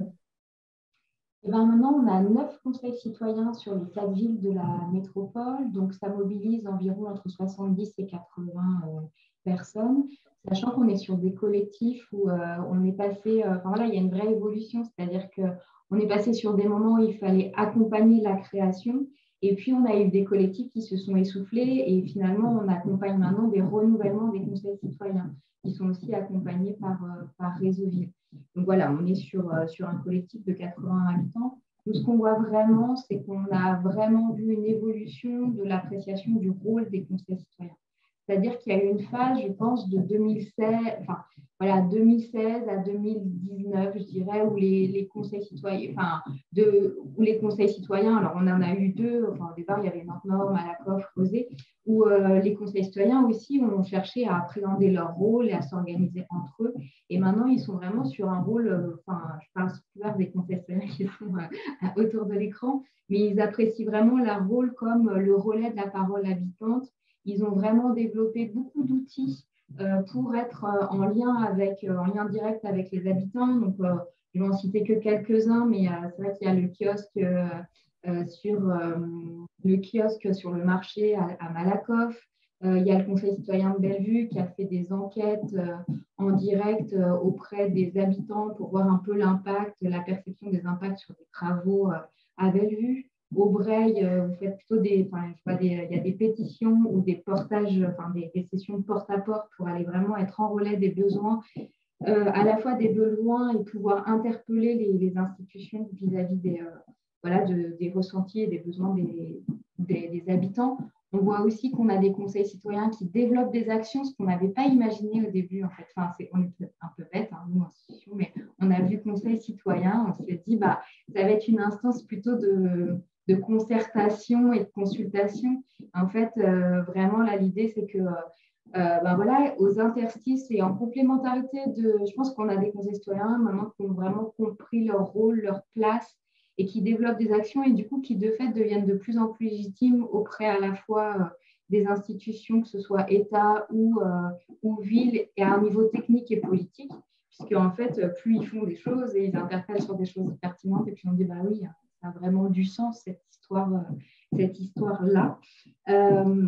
Et ben maintenant, on a neuf conseils citoyens sur les quatre villes de la métropole. Donc, ça mobilise environ entre soixante-dix et quatre-vingts euh, personnes, sachant qu'on est sur des collectifs où euh, on est passé, euh, enfin voilà, il y a une vraie évolution, c'est-à-dire qu'on est passé sur des moments où il fallait accompagner la création. Et puis, on a eu des collectifs qui se sont essoufflés et finalement, on accompagne maintenant des renouvellements des conseils citoyens qui sont aussi accompagnés par, euh, par Réseau Ville. Donc voilà, on est sur, euh, sur un collectif de quatre-vingts habitants. Nous, ce qu'on voit vraiment, c'est qu'on a vraiment vu une évolution de l'appréciation du rôle des conseils citoyens. C'est-à-dire qu'il y a eu une phase, je pense, de deux mille seize, enfin, voilà, deux mille seize à deux mille dix-neuf, je dirais, où les, les conseils citoyens, enfin, de, où les conseils citoyens, alors on en a eu deux, enfin, au départ, il y avait Nantes-Nord, Malakoff, Crozet, où euh, les conseils citoyens aussi ont cherché à appréhender leur rôle et à s'organiser entre eux. Et maintenant, ils sont vraiment sur un rôle, euh, enfin, je parle souvent des conseils citoyens qui sont euh, autour de l'écran, mais ils apprécient vraiment leur rôle comme le relais de la parole habitante. Ils ont vraiment développé beaucoup d'outils euh, pour être euh, en lien avec, euh, en lien direct avec les habitants. Donc, euh, je vais en citer que quelques-uns, mais euh, c'est vrai qu'il y a le kiosque euh, euh, sur euh, le kiosque sur le marché à, à Malakoff. Euh, il y a le Conseil citoyen de Bellevue qui a fait des enquêtes euh, en direct euh, auprès des habitants pour voir un peu l'impact, la perception des impacts sur des travaux euh, à Bellevue. Au Breil, euh, vous faites plutôt des, enfin, je vois des, il y a des pétitions ou des portages, enfin des, des sessions de porte-à-porte pour aller vraiment être en relais des besoins, euh, à la fois des besoins et pouvoir interpeller les, les institutions vis-à-vis des, euh, voilà, de, des ressentis et des besoins des, des, des habitants. On voit aussi qu'on a des conseils citoyens qui développent des actions, ce qu'on n'avait pas imaginé au début. En fait, enfin, c'est, on est un peu bête, hein, nous, institutions, mais on a vu conseil citoyen, on s'est dit, bah, ça va être une instance plutôt de de concertation et de consultation. En fait, euh, vraiment, là, l'idée, c'est que, euh, ben voilà, aux interstices et en complémentarité de, je pense qu'on a des conseils citoyens maintenant qui ont vraiment compris leur rôle, leur place et qui développent des actions et du coup, qui de fait deviennent de plus en plus légitimes auprès à la fois euh, des institutions, que ce soit État ou, euh, ou ville, et à un niveau technique et politique, puisque en fait, plus ils font des choses et ils interpellent sur des choses pertinentes et puis on dit, bah oui, ça a vraiment du sens, cette histoire, cette histoire-là. Euh,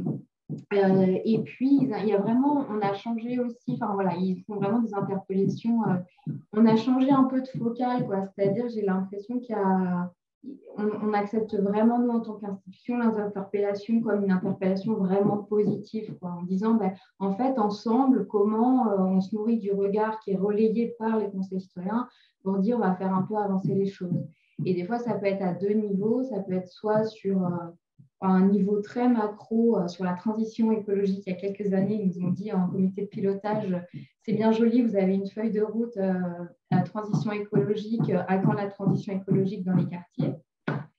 euh, et puis, il y a vraiment, on a changé aussi, enfin voilà, ils font vraiment des interpellations. Euh, on a changé un peu de focale, quoi. C'est-à-dire, j'ai l'impression qu'il y a, on, on accepte vraiment, nous, en tant qu'institution, l'interpellation comme une interpellation vraiment positive, quoi, en disant, ben, en fait, ensemble, comment euh, on se nourrit du regard qui est relayé par les conseils citoyens pour dire, on va faire un peu avancer les choses. Et des fois, ça peut être à deux niveaux. Ça peut être soit sur euh, un niveau très macro, euh, sur la transition écologique. Il y a quelques années, ils nous ont dit en comité de pilotage, c'est bien joli, vous avez une feuille de route euh, à la transition écologique. À quand la transition écologique dans les quartiers? Alors, on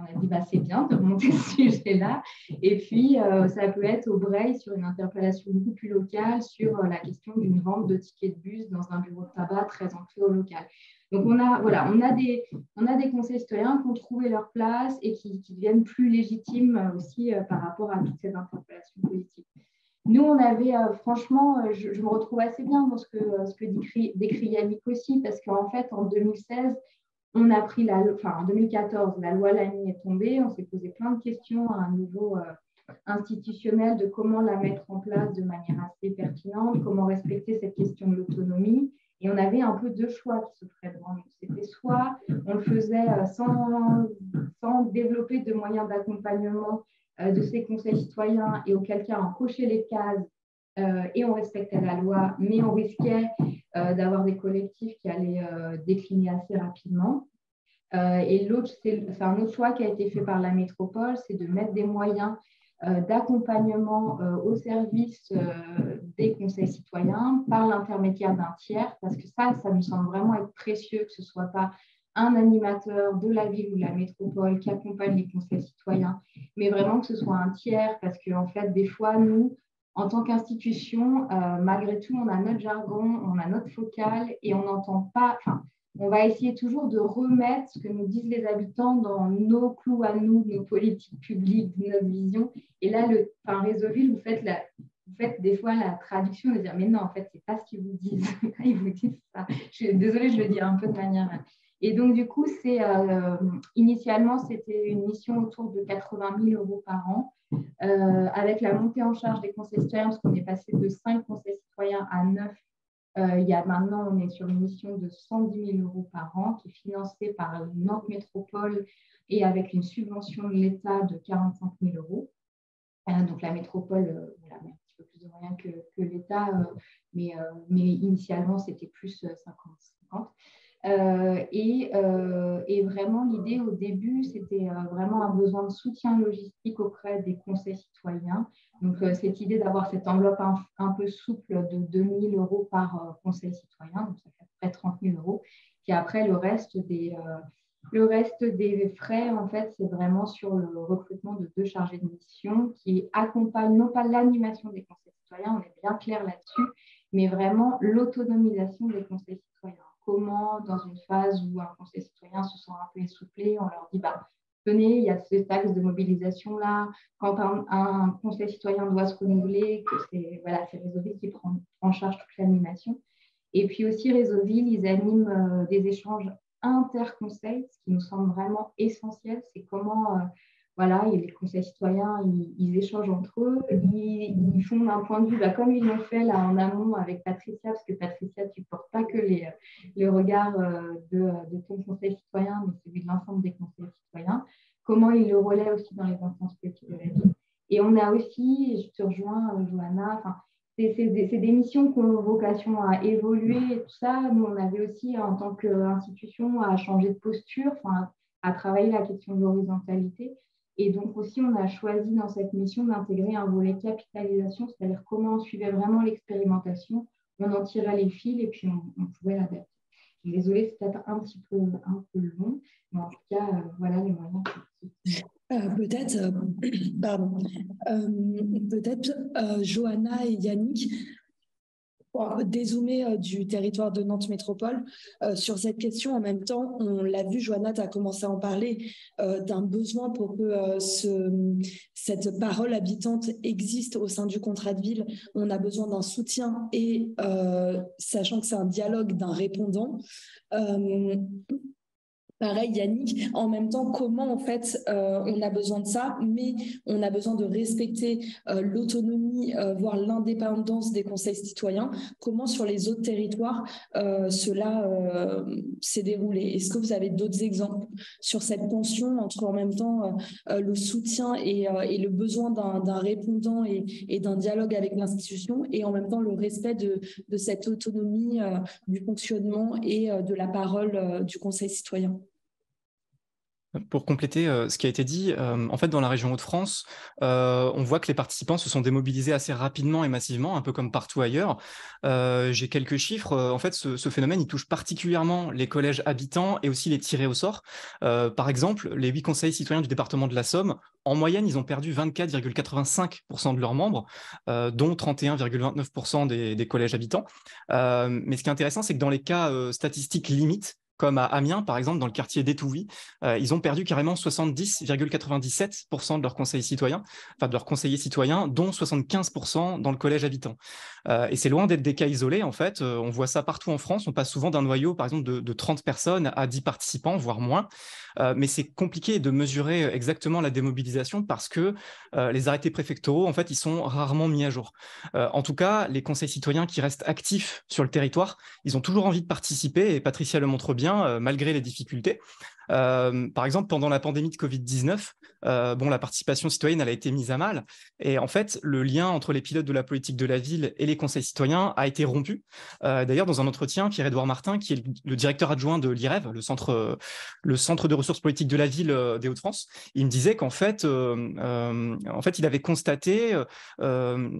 a dit bah, c'est bien de remonter ce sujet-là. Et puis, euh, ça peut être au Breil sur une interpellation beaucoup plus locale sur euh, la question d'une vente de tickets de bus dans un bureau de tabac très ancré au local. Donc, on a, voilà, on a, des, on a des conseils citoyens qui ont trouvé leur place et qui, qui deviennent plus légitimes aussi euh, par rapport à toutes ces interpellations politiques. Nous, on avait, euh, franchement, euh, je, je me retrouve assez bien dans ce que, euh, ce que décrit, décrit Yannick aussi, parce qu'en fait, en deux mille seize, on a pris la, enfin, en deux mille quatorze, la loi Lamy est tombée, on s'est posé plein de questions à un niveau euh, institutionnel de comment la mettre en place de manière assez pertinente, comment respecter cette question de l'autonomie. Et on avait un peu deux choix qui s'offraient devant nous. C'était soit on le faisait sans, sans développer de moyens d'accompagnement euh, de ces conseils citoyens et auquel cas on cochait les cases euh, et on respectait la loi, mais on risquait euh, d'avoir des collectifs qui allaient euh, décliner assez rapidement. Euh, et l'autre, c'est, c'est un autre choix qui a été fait par la métropole, c'est de mettre des moyens euh, d'accompagnement euh, au service euh, des conseils citoyens par l'intermédiaire d'un tiers, parce que ça, ça nous semble vraiment être précieux que ce ne soit pas un animateur de la ville ou de la métropole qui accompagne les conseils citoyens, mais vraiment que ce soit un tiers, parce qu'en fait, des fois, nous, en tant qu'institution, euh, malgré tout, on a notre jargon, on a notre focale et on n'entend pas... Enfin, on va essayer toujours de remettre ce que nous disent les habitants dans nos clous à nous, nos politiques publiques, notre vision. Et là, le enfin, Réseauville, vous faites, la, vous faites des fois la traduction de dire « mais non, en fait, ce n'est pas ce qu'ils vous disent. » Ils vous disent ça. Je suis désolée, je le dis un peu de manière... Et donc, du coup, c'est, euh, initialement, c'était une mission autour de quatre-vingt mille euros par an, euh, avec la montée en charge des conseils citoyens, parce qu'on est passé de cinq conseils citoyens à neuf. Euh, il y a maintenant, on est sur une mission de cent dix mille euros par an qui est financée par Nantes Métropole et avec une subvention de l'État de quarante-cinq mille euros. Euh, donc, la métropole euh, voilà, met un petit peu plus de moyens que, que l'État, euh, mais, euh, mais initialement, c'était plus cinquante cinquante. Euh, et, euh, et vraiment, l'idée au début, c'était euh, vraiment un besoin de soutien logistique auprès des conseils citoyens. Donc, euh, cette idée d'avoir cette enveloppe un, un peu souple de deux mille euros par euh, conseil citoyen, donc ça fait à peu près trente mille euros. Puis après, le reste des, euh, le reste des frais, en fait, c'est vraiment sur le recrutement de deux chargés de mission qui accompagnent non pas l'animation des conseils citoyens, on est bien clair là-dessus, mais vraiment l'autonomisation des conseils citoyens. Comment, dans une phase où un conseil citoyen se sent un peu essoufflé, on leur dit bah, tenez, il y a ces taxes de mobilisation-là. Quand un, un conseil citoyen doit se renouveler, que c'est voilà, c'est Réseauville qui prend en charge toute l'animation. Et puis aussi, Réseauville, ils animent euh, des échanges inter-conseils, ce qui nous semble vraiment essentiel. C'est comment euh, voilà, les conseils citoyens, ils, ils échangent entre eux, ils, ils font d'un point de vue, bah, comme ils l'ont fait là en amont avec Patricia, parce que Patricia, tu ne portes pas que les, les regards de, de ton conseil citoyen, mais celui de l'ensemble des conseils citoyens, comment ils le relaient aussi dans les instances politiques de la ville. Et on a aussi, je te rejoins, Johanna, c'est, c'est, des, c'est des missions qui ont vocation à évoluer et tout ça. Nous, on avait aussi, en tant qu'institution, à changer de posture, à travailler la question de l'horizontalité. Et donc aussi, on a choisi dans cette mission d'intégrer un volet capitalisation, c'est-à-dire comment on suivait vraiment l'expérimentation, on en tirait les fils et puis on, on pouvait l'adapter. Désolée, c'est peut-être un petit peu, un peu long, mais en tout cas, euh, voilà les moyens. Euh, peut-être, euh, pardon, euh, peut-être euh, Johanna et Yannick, pour dézoomer euh, du territoire de Nantes Métropole euh, sur cette question. En même temps, on l'a vu, Johanna, tu as commencé à en parler, euh, d'un besoin pour que euh, ce, cette parole habitante existe au sein du contrat de ville. On a besoin d'un soutien et, euh, sachant que c'est un dialogue d'un répondant, euh, pareil, Yannick, en même temps, comment en fait euh, on a besoin de ça, mais on a besoin de respecter euh, l'autonomie, euh, voire l'indépendance des conseils citoyens. Comment sur les autres territoires euh, cela euh, s'est déroulé? Est-ce que vous avez d'autres exemples sur cette tension entre en même temps euh, le soutien et, euh, et le besoin d'un, d'un répondant et, et d'un dialogue avec l'institution, et en même temps le respect de, de cette autonomie euh, du fonctionnement et euh, de la parole euh, du conseil citoyen? Pour compléter euh, ce qui a été dit, euh, en fait, dans la région Hauts-de-France, euh, on voit que les participants se sont démobilisés assez rapidement et massivement, un peu comme partout ailleurs. Euh, j'ai quelques chiffres. Euh, en fait, ce, ce phénomène, il touche particulièrement les collèges habitants et aussi les tirés au sort. Euh, par exemple, les huit conseils citoyens du département de la Somme, en moyenne, ils ont perdu vingt-quatre virgule quatre-vingt-cinq pour cent de leurs membres, euh, dont trente et un virgule vingt-neuf pour cent des, des collèges habitants. Euh, mais ce qui est intéressant, c'est que dans les cas euh, statistiques limites, comme à Amiens, par exemple, dans le quartier d'Étouvie, euh, ils ont perdu carrément soixante-dix virgule quatre-vingt-dix-sept pour cent de leurs conseillers citoyens, enfin de leurs conseillers citoyens, dont soixante-quinze pour cent dans le collège habitant. Euh, et c'est loin d'être des cas isolés, en fait. Euh, on voit ça partout en France. On passe souvent d'un noyau, par exemple, de, de trente personnes à dix participants, voire moins. Euh, mais c'est compliqué de mesurer exactement la démobilisation parce que euh, les arrêtés préfectoraux, en fait, ils sont rarement mis à jour. Euh, en tout cas, les conseils citoyens qui restent actifs sur le territoire, ils ont toujours envie de participer, et Patricia le montre bien, euh, malgré les difficultés. Euh, par exemple, pendant la pandémie de covid dix-neuf, euh, bon, la participation citoyenne elle a été mise à mal. Et en fait, le lien entre les pilotes de la politique de la ville et les conseils citoyens a été rompu. Euh, D'ailleurs, dans un entretien, Pierre-Édouard Martin, qui est le directeur adjoint de l'I R E V, le centre, le centre de ressources politiques de la ville des Hauts-de-France, il me disait qu'en fait, euh, euh, en fait, il avait constaté euh,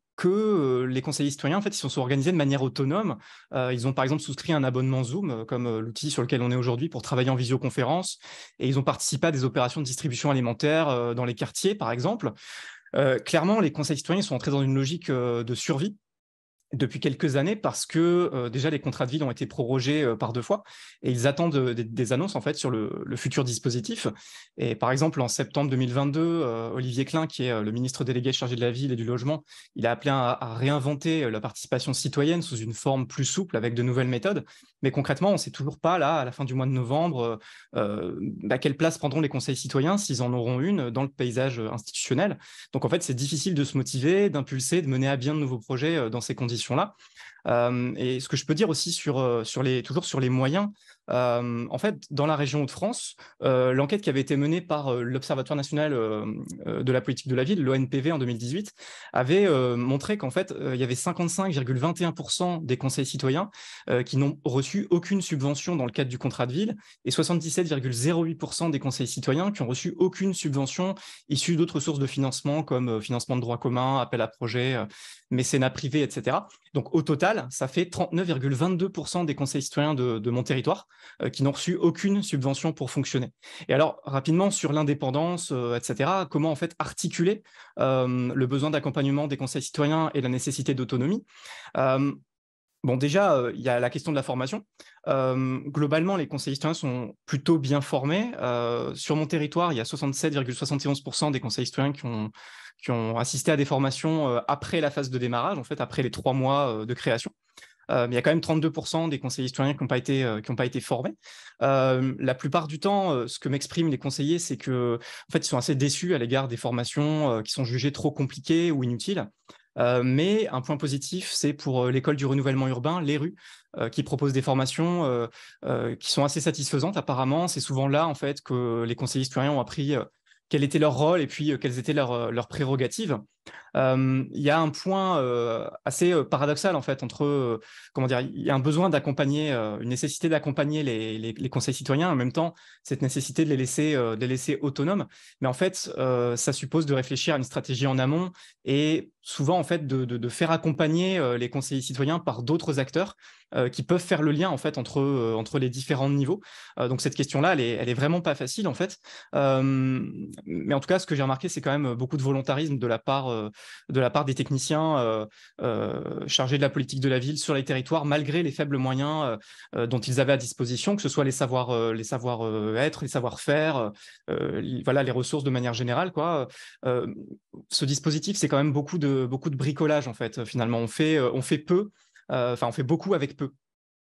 que les conseillers citoyens, en fait, ils se sont organisés de manière autonome. Euh, ils ont, par exemple, souscrit un abonnement Zoom, euh, comme euh, l'outil sur lequel on est aujourd'hui, pour travailler en visioconférence. Et ils ont participé à des opérations de distribution alimentaire euh, dans les quartiers, par exemple. Euh, clairement, les conseils citoyens sont entrés dans une logique euh, de survie depuis quelques années parce que euh, déjà les contrats de ville ont été prorogés euh, par deux fois et ils attendent euh, des, des annonces en fait sur le, le futur dispositif. Et par exemple en septembre deux mille vingt-deux, euh, Olivier Klein, qui est euh, le ministre délégué chargé de la ville et du logement, il a appelé à, à réinventer la participation citoyenne sous une forme plus souple avec de nouvelles méthodes. Mais concrètement, on ne sait toujours pas là à la fin du mois de novembre euh, à quelle place prendront les conseils citoyens s'ils en auront une dans le paysage institutionnel. Donc en fait, c'est difficile de se motiver, d'impulser, de mener à bien de nouveaux projets euh, dans ces conditions là. Euh, et ce que je peux dire aussi sur, euh, sur les, toujours sur les moyens, euh, en fait, dans la région Hauts-de-France, euh, l'enquête qui avait été menée par euh, l'Observatoire national euh, de la politique de la ville, l'O N P V, en deux mille dix-huit, avait euh, montré qu'en fait, euh, il y avait cinquante-cinq virgule vingt et un pour cent des conseils citoyens euh, qui n'ont reçu aucune subvention dans le cadre du contrat de ville et soixante-dix-sept virgule zéro huit pour cent des conseils citoyens qui ont reçu aucune subvention issue d'autres sources de financement comme euh, financement de droit commun, appel à projet, euh, mécénat privé, et cetera. Donc au total, ça fait trente-neuf virgule vingt-deux pour cent des conseils citoyens de, de mon territoire euh, qui n'ont reçu aucune subvention pour fonctionner. Et alors, rapidement, sur l'indépendance, euh, et cetera, comment en fait articuler euh, le besoin d'accompagnement des conseils citoyens et la nécessité d'autonomie. euh, Bon, déjà, euh, il y a la question de la formation. Euh, globalement, les conseillers citoyens sont plutôt bien formés. Euh, sur mon territoire, il y a soixante-sept virgule soixante et onze pour cent des conseillers citoyens qui ont, qui ont assisté à des formations euh, après la phase de démarrage, en fait, après les trois mois euh, de création. Euh, mais il y a quand même trente-deux pour cent des conseillers citoyens qui n'ont pas été, euh, qui n'ont pas été formés. Euh, la plupart du temps, euh, ce que m'expriment les conseillers, c'est que, en fait, ils sont assez déçus à l'égard des formations euh, qui sont jugées trop compliquées ou inutiles. Euh, mais un point positif, c'est pour euh, l'école du renouvellement urbain, l'E R U, euh, qui propose des formations euh, euh, qui sont assez satisfaisantes apparemment. C'est souvent là en fait que les conseillers citoyens ont appris euh, quel était leur rôle et puis euh, quelles étaient leurs, leurs prérogatives. Euh, il y a un point euh, assez euh, paradoxal en fait entre euh, comment dire, il y a un besoin d'accompagner, euh, une nécessité d'accompagner les, les, les conseils citoyens, en même temps cette nécessité de les laisser, euh, de les laisser autonomes. Mais en fait, euh, ça suppose de réfléchir à une stratégie en amont et souvent en fait de, de, de faire accompagner euh, les conseillers citoyens par d'autres acteurs euh, qui peuvent faire le lien en fait entre euh, entre les différents niveaux. Euh, donc cette question-là, elle est, elle est vraiment pas facile en fait. Euh, mais en tout cas, ce que j'ai remarqué, c'est quand même beaucoup de volontarisme de la part euh, de la part des techniciens euh, euh, chargés de la politique de la ville sur les territoires, malgré les faibles moyens euh, dont ils avaient à disposition, que ce soit les savoir euh, les savoir euh, être, les savoir-faire, euh, voilà, les ressources de manière générale, quoi. Euh, ce dispositif, c'est quand même beaucoup de beaucoup de bricolage en fait. Finalement, on fait on fait peu, enfin euh, on fait beaucoup avec peu.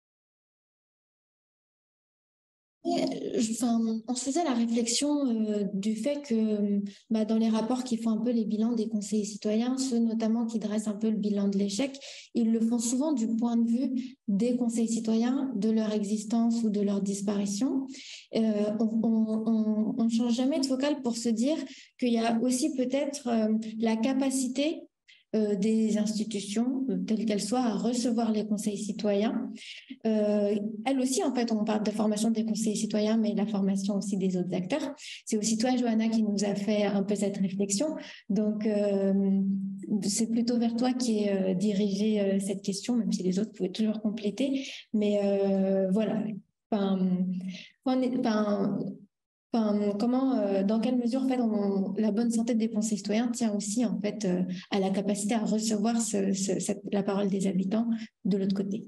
Enfin, on se faisait la réflexion euh, du fait que bah, dans les rapports qui font un peu les bilans des conseillers citoyens, ceux notamment qui dressent un peu le bilan de l'échec, ils le font souvent du point de vue des conseillers citoyens, de leur existence ou de leur disparition. Euh, on ne change jamais de focale pour se dire qu'il y a aussi peut-être euh, la capacité euh, des institutions, euh, telles qu'elles soient, à recevoir les conseils citoyens. Euh, elle aussi, en fait, on parle de formation des conseillers citoyens, mais la formation aussi des autres acteurs. C'est aussi toi, Johanna, qui nous a fait un peu cette réflexion. Donc, euh, c'est plutôt vers toi qui est euh, dirigée euh, cette question, même si les autres pouvaient toujours compléter. Mais euh, voilà. Enfin, enfin, Enfin, comment, euh, dans quelle mesure, en fait, on- la bonne santé des conseils citoyens tient aussi, en fait, euh, à la capacité à recevoir ce, ce, cette, la parole des habitants de l'autre côté.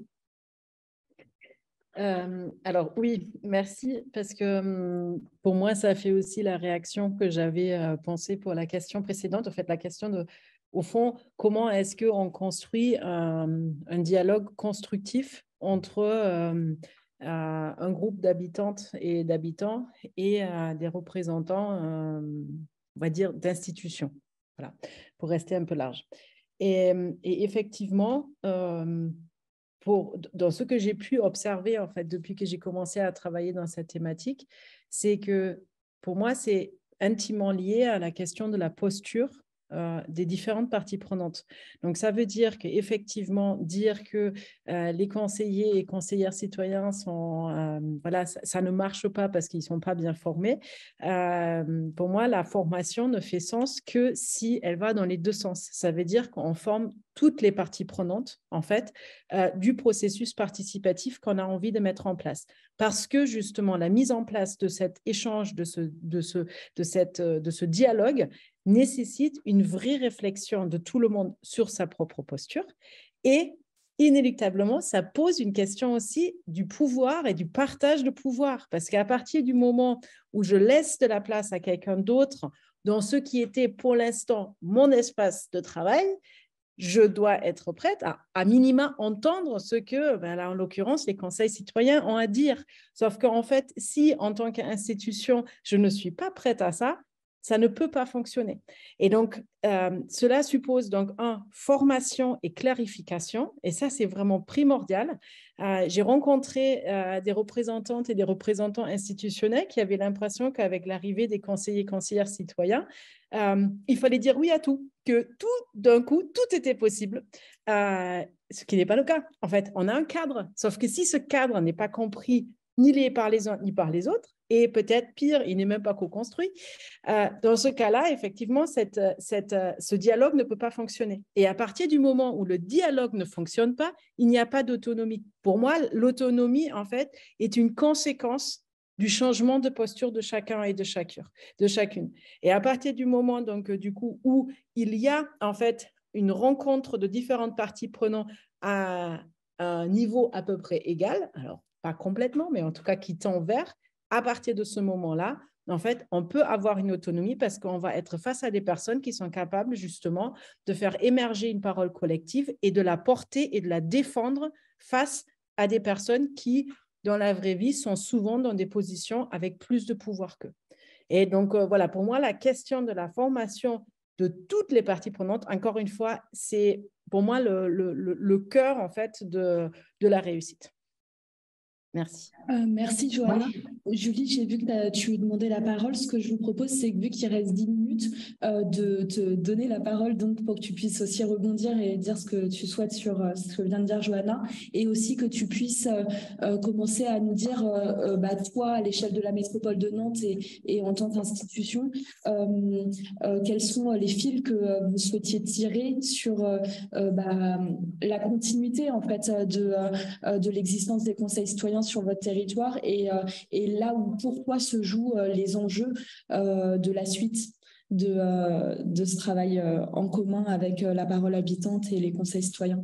Euh, alors oui, merci, parce que hum, pour moi, ça fait aussi la réaction que j'avais euh, pensée pour la question précédente, en fait, la question de, au fond, comment est-ce qu'on construit un, un dialogue constructif entre euh, euh, un groupe d'habitantes et d'habitants et euh, des représentants, euh, on va dire, d'institutions, voilà, pour rester un peu large. Et, et effectivement, euh, Pour, dans ce que j'ai pu observer en fait depuis que j'ai commencé à travailler dans cette thématique, c'est que pour moi, c'est intimement lié à la question de la posture euh, des différentes parties prenantes. Donc, ça veut dire qu'effectivement, dire que euh, les conseillers et conseillères citoyens sont, euh, voilà, ça, ça ne marche pas parce qu'ils ne sont pas bien formés. Euh, pour moi, la formation ne fait sens que si elle va dans les deux sens. Ça veut dire qu'on forme toutes les parties prenantes, en fait, euh, du processus participatif qu'on a envie de mettre en place. Parce que, justement, la mise en place de cet échange, de ce, de ce, de cette, de ce dialogue nécessite une vraie réflexion de tout le monde sur sa propre posture et inéluctablement, ça pose une question aussi du pouvoir et du partage de pouvoir. Parce qu'à partir du moment où je laisse de la place à quelqu'un d'autre dans ce qui était pour l'instant mon espace de travail, je dois être prête à, à minima, entendre ce que, ben là, en l'occurrence, les conseils citoyens ont à dire. Sauf qu'en fait, si en tant qu'institution, je ne suis pas prête à ça, ça ne peut pas fonctionner. Et donc, euh, cela suppose donc, un, formation et clarification, et ça, c'est vraiment primordial. Euh, j'ai rencontré euh, des représentantes et des représentants institutionnels qui avaient l'impression qu'avec l'arrivée des conseillers et conseillères citoyens, euh, il fallait dire oui à tout, que tout d'un coup, tout était possible, euh, ce qui n'est pas le cas. En fait, on a un cadre, sauf que si ce cadre n'est pas compris ni par les uns ni par les autres, et peut-être pire, il n'est même pas co-construit, euh, dans ce cas-là, effectivement, cette, cette, ce dialogue ne peut pas fonctionner. Et à partir du moment où le dialogue ne fonctionne pas, il n'y a pas d'autonomie. Pour moi, l'autonomie, en fait, est une conséquence du changement de posture de chacun et de, chacune, de chacune. Et à partir du moment, donc, du coup, où il y a, en fait, une rencontre de différentes parties prenant à, à un niveau à peu près égal, alors pas complètement, mais en tout cas qui tend vers, à partir de ce moment-là, en fait, on peut avoir une autonomie parce qu'on va être face à des personnes qui sont capables justement de faire émerger une parole collective et de la porter et de la défendre face à des personnes qui, dans la vraie vie, sont souvent dans des positions avec plus de pouvoir qu'eux. Et donc, euh, voilà, pour moi, la question de la formation de toutes les parties prenantes, encore une fois, c'est pour moi le, le, le cœur, en fait, de, de la réussite. Merci. Euh, merci, Johanna. Julie, j'ai vu que tu demandais la parole. Ce que je vous propose, c'est que vu qu'il reste dix minutes, euh, de te donner la parole donc, pour que tu puisses aussi rebondir et dire ce que tu souhaites sur euh, ce que vient de dire Johanna, et aussi que tu puisses euh, euh, commencer à nous dire, euh, bah, toi, à l'échelle de la métropole de Nantes et, et en tant qu'institution, euh, euh, quels sont les fils que euh, vous souhaitiez tirer sur euh, euh, bah, la continuité en fait, de, euh, de l'existence des conseils citoyens sur votre territoire et, euh, et là où pour toi se jouent euh, les enjeux euh, de la suite de, euh, de ce travail euh, en commun avec euh, la parole habitante et les conseils citoyens.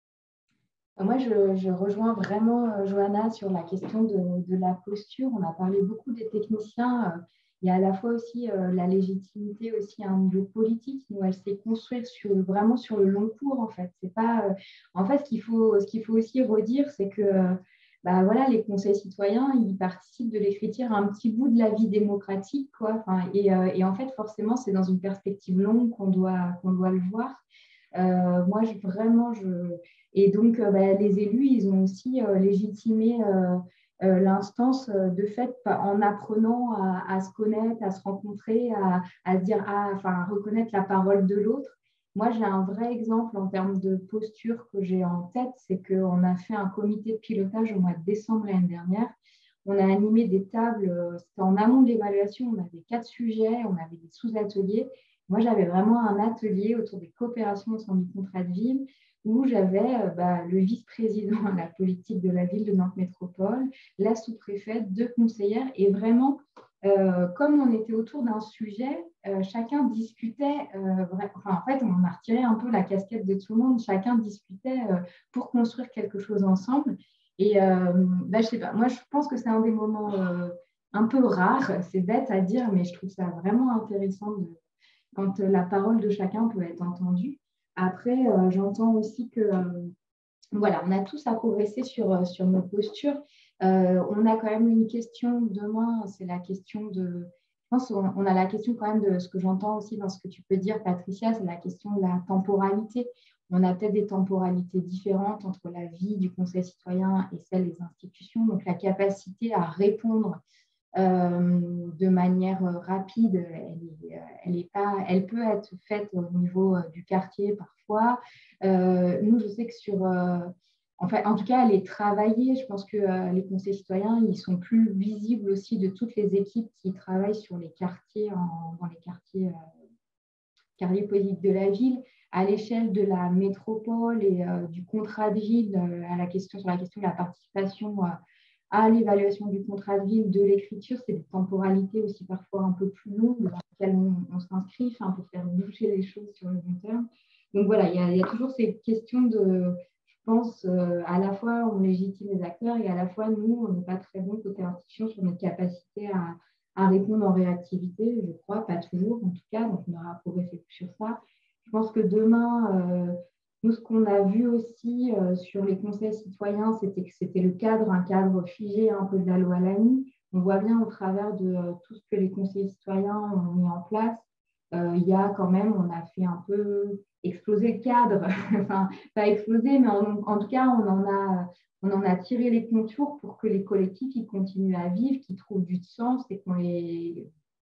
Moi, je, je rejoins vraiment euh, Johanna sur la question de, de la posture. On a parlé beaucoup des techniciens. Euh, il y a à la fois aussi euh, la légitimité aussi à un niveau politique, où elle s'est construite sur, vraiment sur le long cours, en fait. C'est pas, euh, en fait, ce qu'il faut, ce qu'il faut aussi redire, c'est que euh, bah, voilà, les conseils citoyens, ils participent de l'écriture à un petit bout de la vie démocratique, quoi. Enfin, et, euh, et en fait, forcément, c'est dans une perspective longue qu'on doit, qu'on doit le voir. Euh, moi, je, vraiment, je... Et donc, euh, bah, les élus, ils ont aussi euh, légitimé euh, euh, l'instance euh, de fait en apprenant à, à se connaître, à se rencontrer, à, à dire, à, enfin, à reconnaître la parole de l'autre. Moi, j'ai un vrai exemple en termes de posture que j'ai en tête, c'est qu'on a fait un comité de pilotage au mois de décembre l'année dernière. On a animé des tables, c'était en amont de l'évaluation, on avait quatre sujets, on avait des sous-ateliers. Moi, j'avais vraiment un atelier autour des coopérations au sein du contrat de ville où j'avais bah, le vice-président à la politique de la ville de Nantes Métropole, la sous-préfète, deux conseillères et vraiment, euh, comme on était autour d'un sujet, euh, chacun discutait, euh, enfin, en fait, on a retiré un peu la casquette de tout le monde, chacun discutait euh, pour construire quelque chose ensemble. Et euh, bah, je sais pas, moi, je pense que c'est un des moments euh, un peu rares, c'est bête à dire, mais je trouve ça vraiment intéressant de, quand la parole de chacun peut être entendue. Après, euh, j'entends aussi que, euh, voilà, on a tous à progresser sur, sur nos postures. Euh, on a quand même une question demain, c'est la question de, je pense qu'on on a la question quand même de ce que j'entends aussi dans ce que tu peux dire, Patricia, c'est la question de la temporalité. On a peut-être des temporalités différentes entre la vie du Conseil citoyen et celle des institutions. Donc, la capacité à répondre euh, de manière rapide, elle, est, elle, est pas, elle peut être faite au niveau du quartier parfois. Euh, nous, je sais que sur... Euh, Enfin, en tout cas, elle est travaillée. Je pense que euh, les conseils citoyens, ils sont plus visibles aussi de toutes les équipes qui travaillent sur les quartiers, en, dans les quartiers, euh, quartiers politiques de la ville, à l'échelle de la métropole et euh, du contrat de ville, euh, à la question, sur la question de la participation euh, à l'évaluation du contrat de ville, de l'écriture. C'est des temporalités aussi parfois un peu plus longues dans lesquelles on, on s'inscrit hein, pour faire bouger les choses sur le long terme. Donc voilà, il y a, il y a toujours ces questions de... Je pense euh, à la fois on légitime les acteurs et à la fois nous, on n'est pas très bon côté institution sur notre capacité à, à répondre en réactivité, je crois, pas toujours en tout cas, donc on aura progressé sur ça. Je pense que demain, euh, nous, ce qu'on a vu aussi euh, sur les conseils citoyens, c'était que c'était le cadre, un cadre figé un peu de la loi Lamy. On voit bien au travers de euh, tout ce que les conseils citoyens ont mis en place, euh, il y a quand même, on a fait un peu exploser le cadre, enfin, pas exploser, mais en, en tout cas, on en, a, on en a tiré les contours pour que les collectifs ils continuent à vivre, qu'ils trouvent du sens et qu'on les,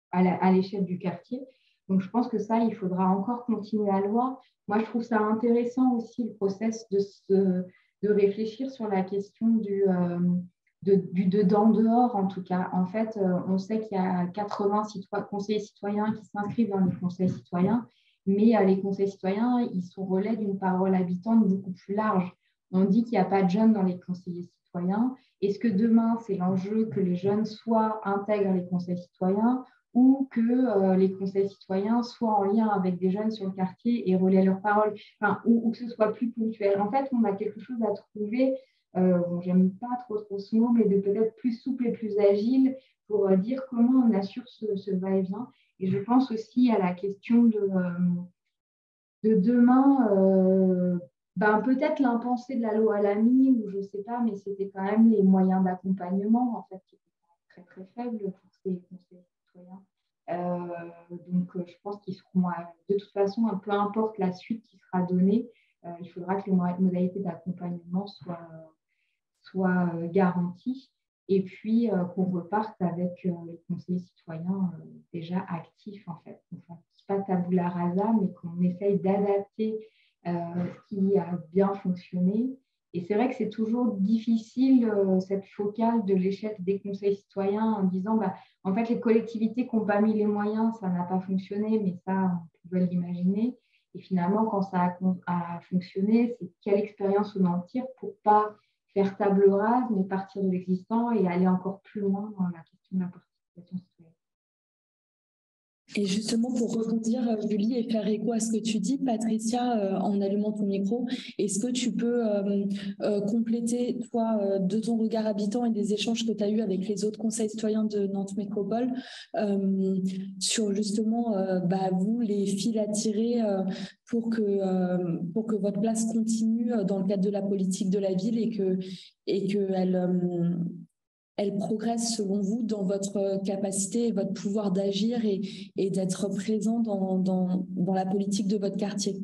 à l'échelle du quartier. Donc, je pense que ça, il faudra encore continuer à le voir. Moi, je trouve ça intéressant aussi, le process de, se, de réfléchir sur la question du, euh, de, du dedans-dehors, en tout cas. En fait, euh, on sait qu'il y a quatre-vingts citoy- conseillers citoyens qui s'inscrivent dans les conseils citoyens, mais euh, les conseils citoyens, ils sont relais d'une parole habitante beaucoup plus large. On dit qu'il n'y a pas de jeunes dans les conseillers citoyens. Est-ce que demain, c'est l'enjeu que les jeunes soit intègrent les conseils citoyens ou que euh, les conseils citoyens soient en lien avec des jeunes sur le quartier et relaient leurs paroles, enfin, ou, ou que ce soit plus ponctuel. En fait, on a quelque chose à trouver, euh, bon, j'aime pas trop, trop ce mot, mais de peut-être plus souple et plus agile pour euh, dire comment on assure ce, ce va-et-vient. Et je pense aussi à la question de, euh, de demain, euh, ben, peut-être l'impensé de la loi Lamy, ou je ne sais pas, mais c'était quand même les moyens d'accompagnement, en fait, qui étaient très, très faibles pour ces conseils citoyens. Euh, donc, je pense qu'ils seront, de toute façon, peu importe la suite qui sera donnée, euh, il faudra que les modalités d'accompagnement soient, soient garanties. Et puis euh, qu'on reparte avec euh, les conseillers citoyens euh, déjà actifs, en fait. Enfin, pas tabula rasa, mais qu'on essaye d'adapter euh, ce qui a bien fonctionné. Et c'est vrai que c'est toujours difficile, euh, cette focale de l'échelle des conseils citoyens, en disant, bah, en fait, les collectivités qui n'ont pas mis les moyens, ça n'a pas fonctionné, mais ça, on pouvait l'imaginer. Et finalement, quand ça a, a fonctionné, c'est quelle expérience on en tire pour pas faire table rase, mais partir de l'existant et aller encore plus loin dans la question de la participation citoyenne. Et justement, pour rebondir, Julie, et faire écho à ce que tu dis, Patricia, euh, en allumant ton micro, est-ce que tu peux euh, euh, compléter, toi, euh, de ton regard habitant et des échanges que tu as eus avec les autres conseils citoyens de Nantes Métropole, euh, sur justement, euh, bah, vous, les fils à tirer euh, pour, que, euh, pour que votre place continue dans le cadre de la politique de la ville et que, et que elle, euh, elle progresse selon vous dans votre capacité et votre pouvoir d'agir et, et d'être présent dans, dans, dans la politique de votre quartier?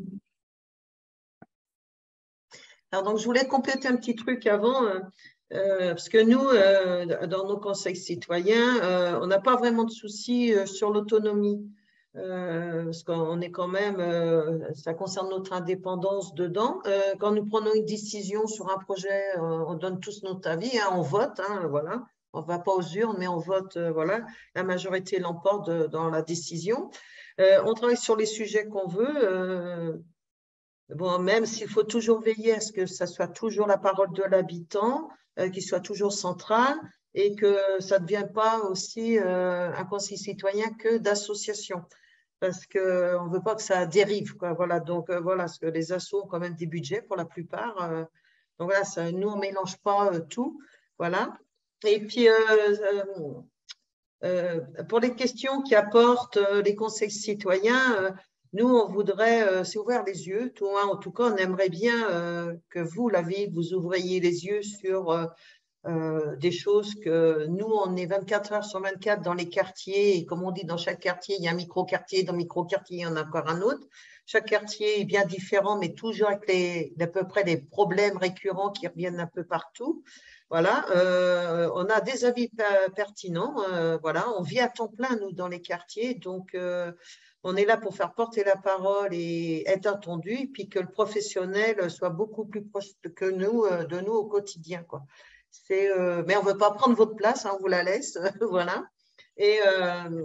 Alors, donc, je voulais compléter un petit truc avant, euh, parce que nous, euh, dans nos conseils citoyens, euh, on n'a pas vraiment de soucis euh, sur l'autonomie. Euh, parce qu'on est quand même, euh, ça concerne notre indépendance dedans. Euh, quand nous prenons une décision sur un projet, euh, on donne tous notre avis, hein, on vote, hein, voilà. On ne va pas aux urnes, mais on vote, euh, voilà. La majorité l'emporte de, dans la décision. Euh, on travaille sur les sujets qu'on veut. Euh, bon, même s'il faut toujours veiller à ce que ça soit toujours la parole de l'habitant, euh, qu'il soit toujours central et que ça ne devienne pas aussi euh, un conseil citoyen que d'association. Parce qu'on ne veut pas que ça dérive, quoi. Voilà, donc euh, voilà, parce que les assos ont quand même des budgets pour la plupart. Euh, donc voilà, ça, nous, on ne mélange pas euh, tout. Voilà. Et puis, euh, euh, euh, pour les questions qui apportent euh, les conseils citoyens, euh, nous, on voudrait euh, s'ouvrir les yeux. Tout, hein, en tout cas, on aimerait bien euh, que vous, la ville, vous ouvriez les yeux sur euh, euh, des choses que nous, on est vingt-quatre heures sur vingt-quatre dans les quartiers. Et comme on dit, dans chaque quartier, il y a un micro-quartier. Dans le micro-quartier, il y en a encore un autre. Chaque quartier est bien différent, mais toujours avec les, à peu près les problèmes récurrents qui reviennent un peu partout. Voilà, euh, on a des avis pertinents. Euh, voilà, on vit à temps plein, nous, dans les quartiers. Donc, euh, on est là pour faire porter la parole et être entendu, et puis que le professionnel soit beaucoup plus proche que nous, de nous au quotidien, quoi. C'est, euh, mais on ne veut pas prendre votre place, hein, on vous la laisse. Voilà. Et euh,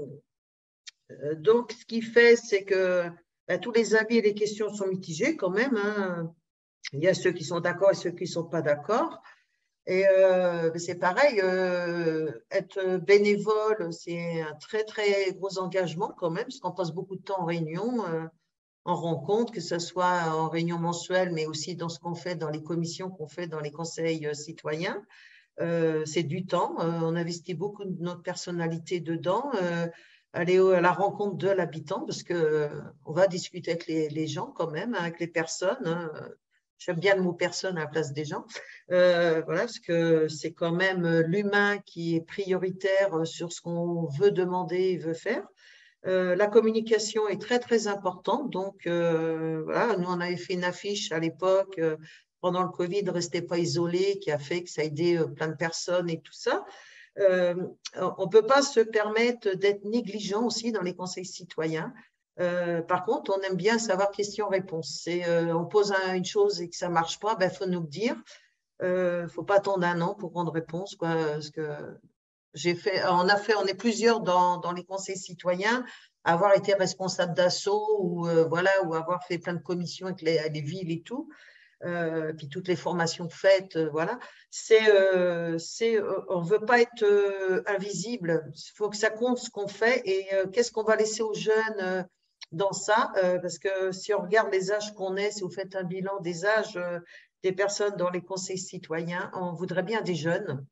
donc, ce qui fait, c'est que ben, tous les avis et les questions sont mitigés quand même, hein. Il y a ceux qui sont d'accord et ceux qui ne sont pas d'accord. Et euh, c'est pareil, euh, être bénévole, c'est un très, très gros engagement quand même, parce qu'on passe beaucoup de temps en réunion, euh, en rencontre, que ce soit en réunion mensuelle, mais aussi dans ce qu'on fait dans les commissions qu'on fait dans les conseils citoyens. Euh, c'est du temps, euh, on investit beaucoup de notre personnalité dedans, euh, aller à la rencontre de l'habitant, parce qu'on euh, va discuter avec les, les gens quand même, hein, avec les personnes, hein. J'aime bien le mot personne à la place des gens, euh, voilà, parce que c'est quand même l'humain qui est prioritaire sur ce qu'on veut demander et veut faire. Euh, la communication est très, très importante. Donc, euh, voilà, nous, on avait fait une affiche à l'époque, euh, pendant le Covid, ne restez pas isolés, qui a fait que ça a aidé euh, plein de personnes et tout ça. Euh, on ne peut pas se permettre d'être négligent aussi dans les conseils citoyens. Euh, par contre, on aime bien savoir question-réponse. Euh, on pose un, une chose et que ça ne marche pas, il ben, faut nous le dire. Il euh, ne faut pas attendre un an pour rendre réponse, quoi, parce que j'ai fait, on a fait, on est plusieurs dans, dans les conseils citoyens à avoir été responsable d'assaut ou euh, voilà, ou avoir fait plein de commissions avec les, les villes et tout. Euh, puis toutes les formations faites, euh, voilà. C'est, euh, c'est, euh, on ne veut pas être euh, invisible. Il faut que ça compte ce qu'on fait et euh, qu'est-ce qu'on va laisser aux jeunes euh, dans ça, euh, parce que si on regarde les âges qu'on est, si vous faites un bilan des âges euh, des personnes dans les conseils citoyens, on voudrait bien des jeunes.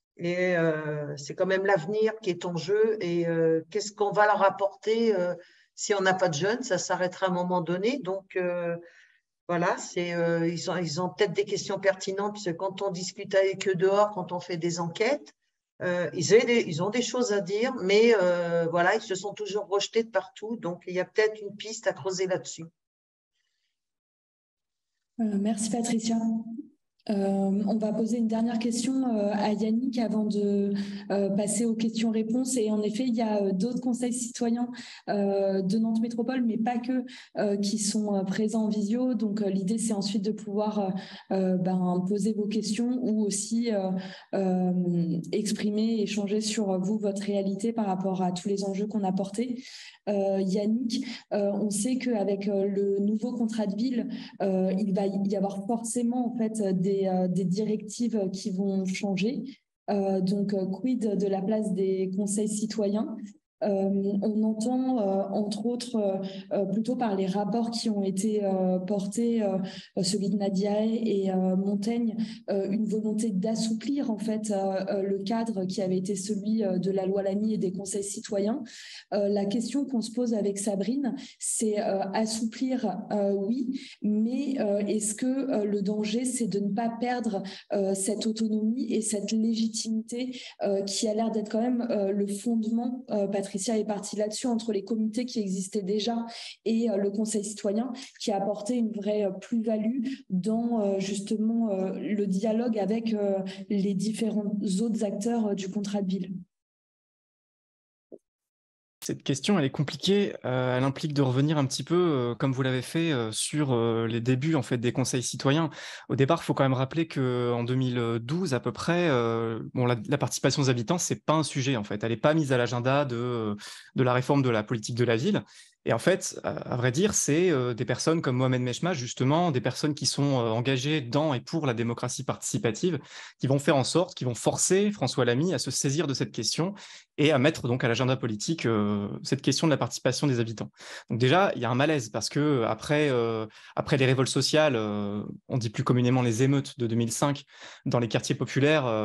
Et euh, c'est quand même l'avenir qui est en jeu. Et euh, qu'est-ce qu'on va leur apporter euh, si on n'a pas de jeunes? Ça s'arrêtera à un moment donné. Donc, euh, voilà, c'est, euh, ils ont, ils ont peut-être des questions pertinentes, parce que quand on discute avec eux dehors, quand on fait des enquêtes, euh, ils, des, ils ont des choses à dire, mais euh, voilà, ils se sont toujours rejetés de partout. Donc, il y a peut-être une piste à creuser là-dessus. Euh, merci Patricia. Euh, on va poser une dernière question euh, à Yannick avant de euh, passer aux questions-réponses. Et en effet, il y a euh, d'autres conseils citoyens euh, de Nantes Métropole, mais pas que, euh, qui sont euh, présents en visio. Donc, euh, l'idée, c'est ensuite de pouvoir euh, ben, poser vos questions ou aussi euh, euh, exprimer, échanger sur vous, votre réalité par rapport à tous les enjeux qu'on a portés. Euh, Yannick, euh, on sait qu'avec euh, le nouveau contrat de ville, euh, il va y avoir forcément en fait des, euh, des directives qui vont changer. Euh, donc, euh, quid de la place des conseils citoyens? Euh, on entend, euh, entre autres, euh, plutôt par les rapports qui ont été euh, portés, euh, celui de Nadia et euh, Montaigne, euh, une volonté d'assouplir en fait euh, le cadre qui avait été celui de la loi Lamy et des conseils citoyens. Euh, la question qu'on se pose avec Sabrine, c'est euh, assouplir, euh, oui, mais euh, est-ce que euh, le danger, c'est de ne pas perdre euh, cette autonomie et cette légitimité euh, qui a l'air d'être quand même euh, le fondement, euh, Patricia est partie là-dessus, entre les comités qui existaient déjà et euh, le Conseil citoyen, qui a apporté une vraie euh, plus-value dans euh, justement euh, le dialogue avec euh, les différents autres acteurs euh, du contrat de ville. Cette question, elle est compliquée. Euh, elle implique de revenir un petit peu, euh, comme vous l'avez fait, euh, sur euh, les débuts en fait des conseils citoyens. Au départ, il faut quand même rappeler que en deux mille douze à peu près, euh, bon, la, la participation des habitants, c'est pas un sujet en fait. Elle n'est pas mise à l'agenda de de la réforme de la politique de la ville. Et en fait, à, à vrai dire, c'est euh, des personnes comme Mohamed Mechma, justement, des personnes qui sont euh, engagées dans et pour la démocratie participative, qui vont faire en sorte, qui vont forcer François Lamy à se saisir de cette question et à mettre donc à l'agenda politique euh, cette question de la participation des habitants. Donc déjà, il y a un malaise parce que après, euh, après les révoltes sociales, euh, on dit plus communément les émeutes de deux mille cinq, dans les quartiers populaires, euh,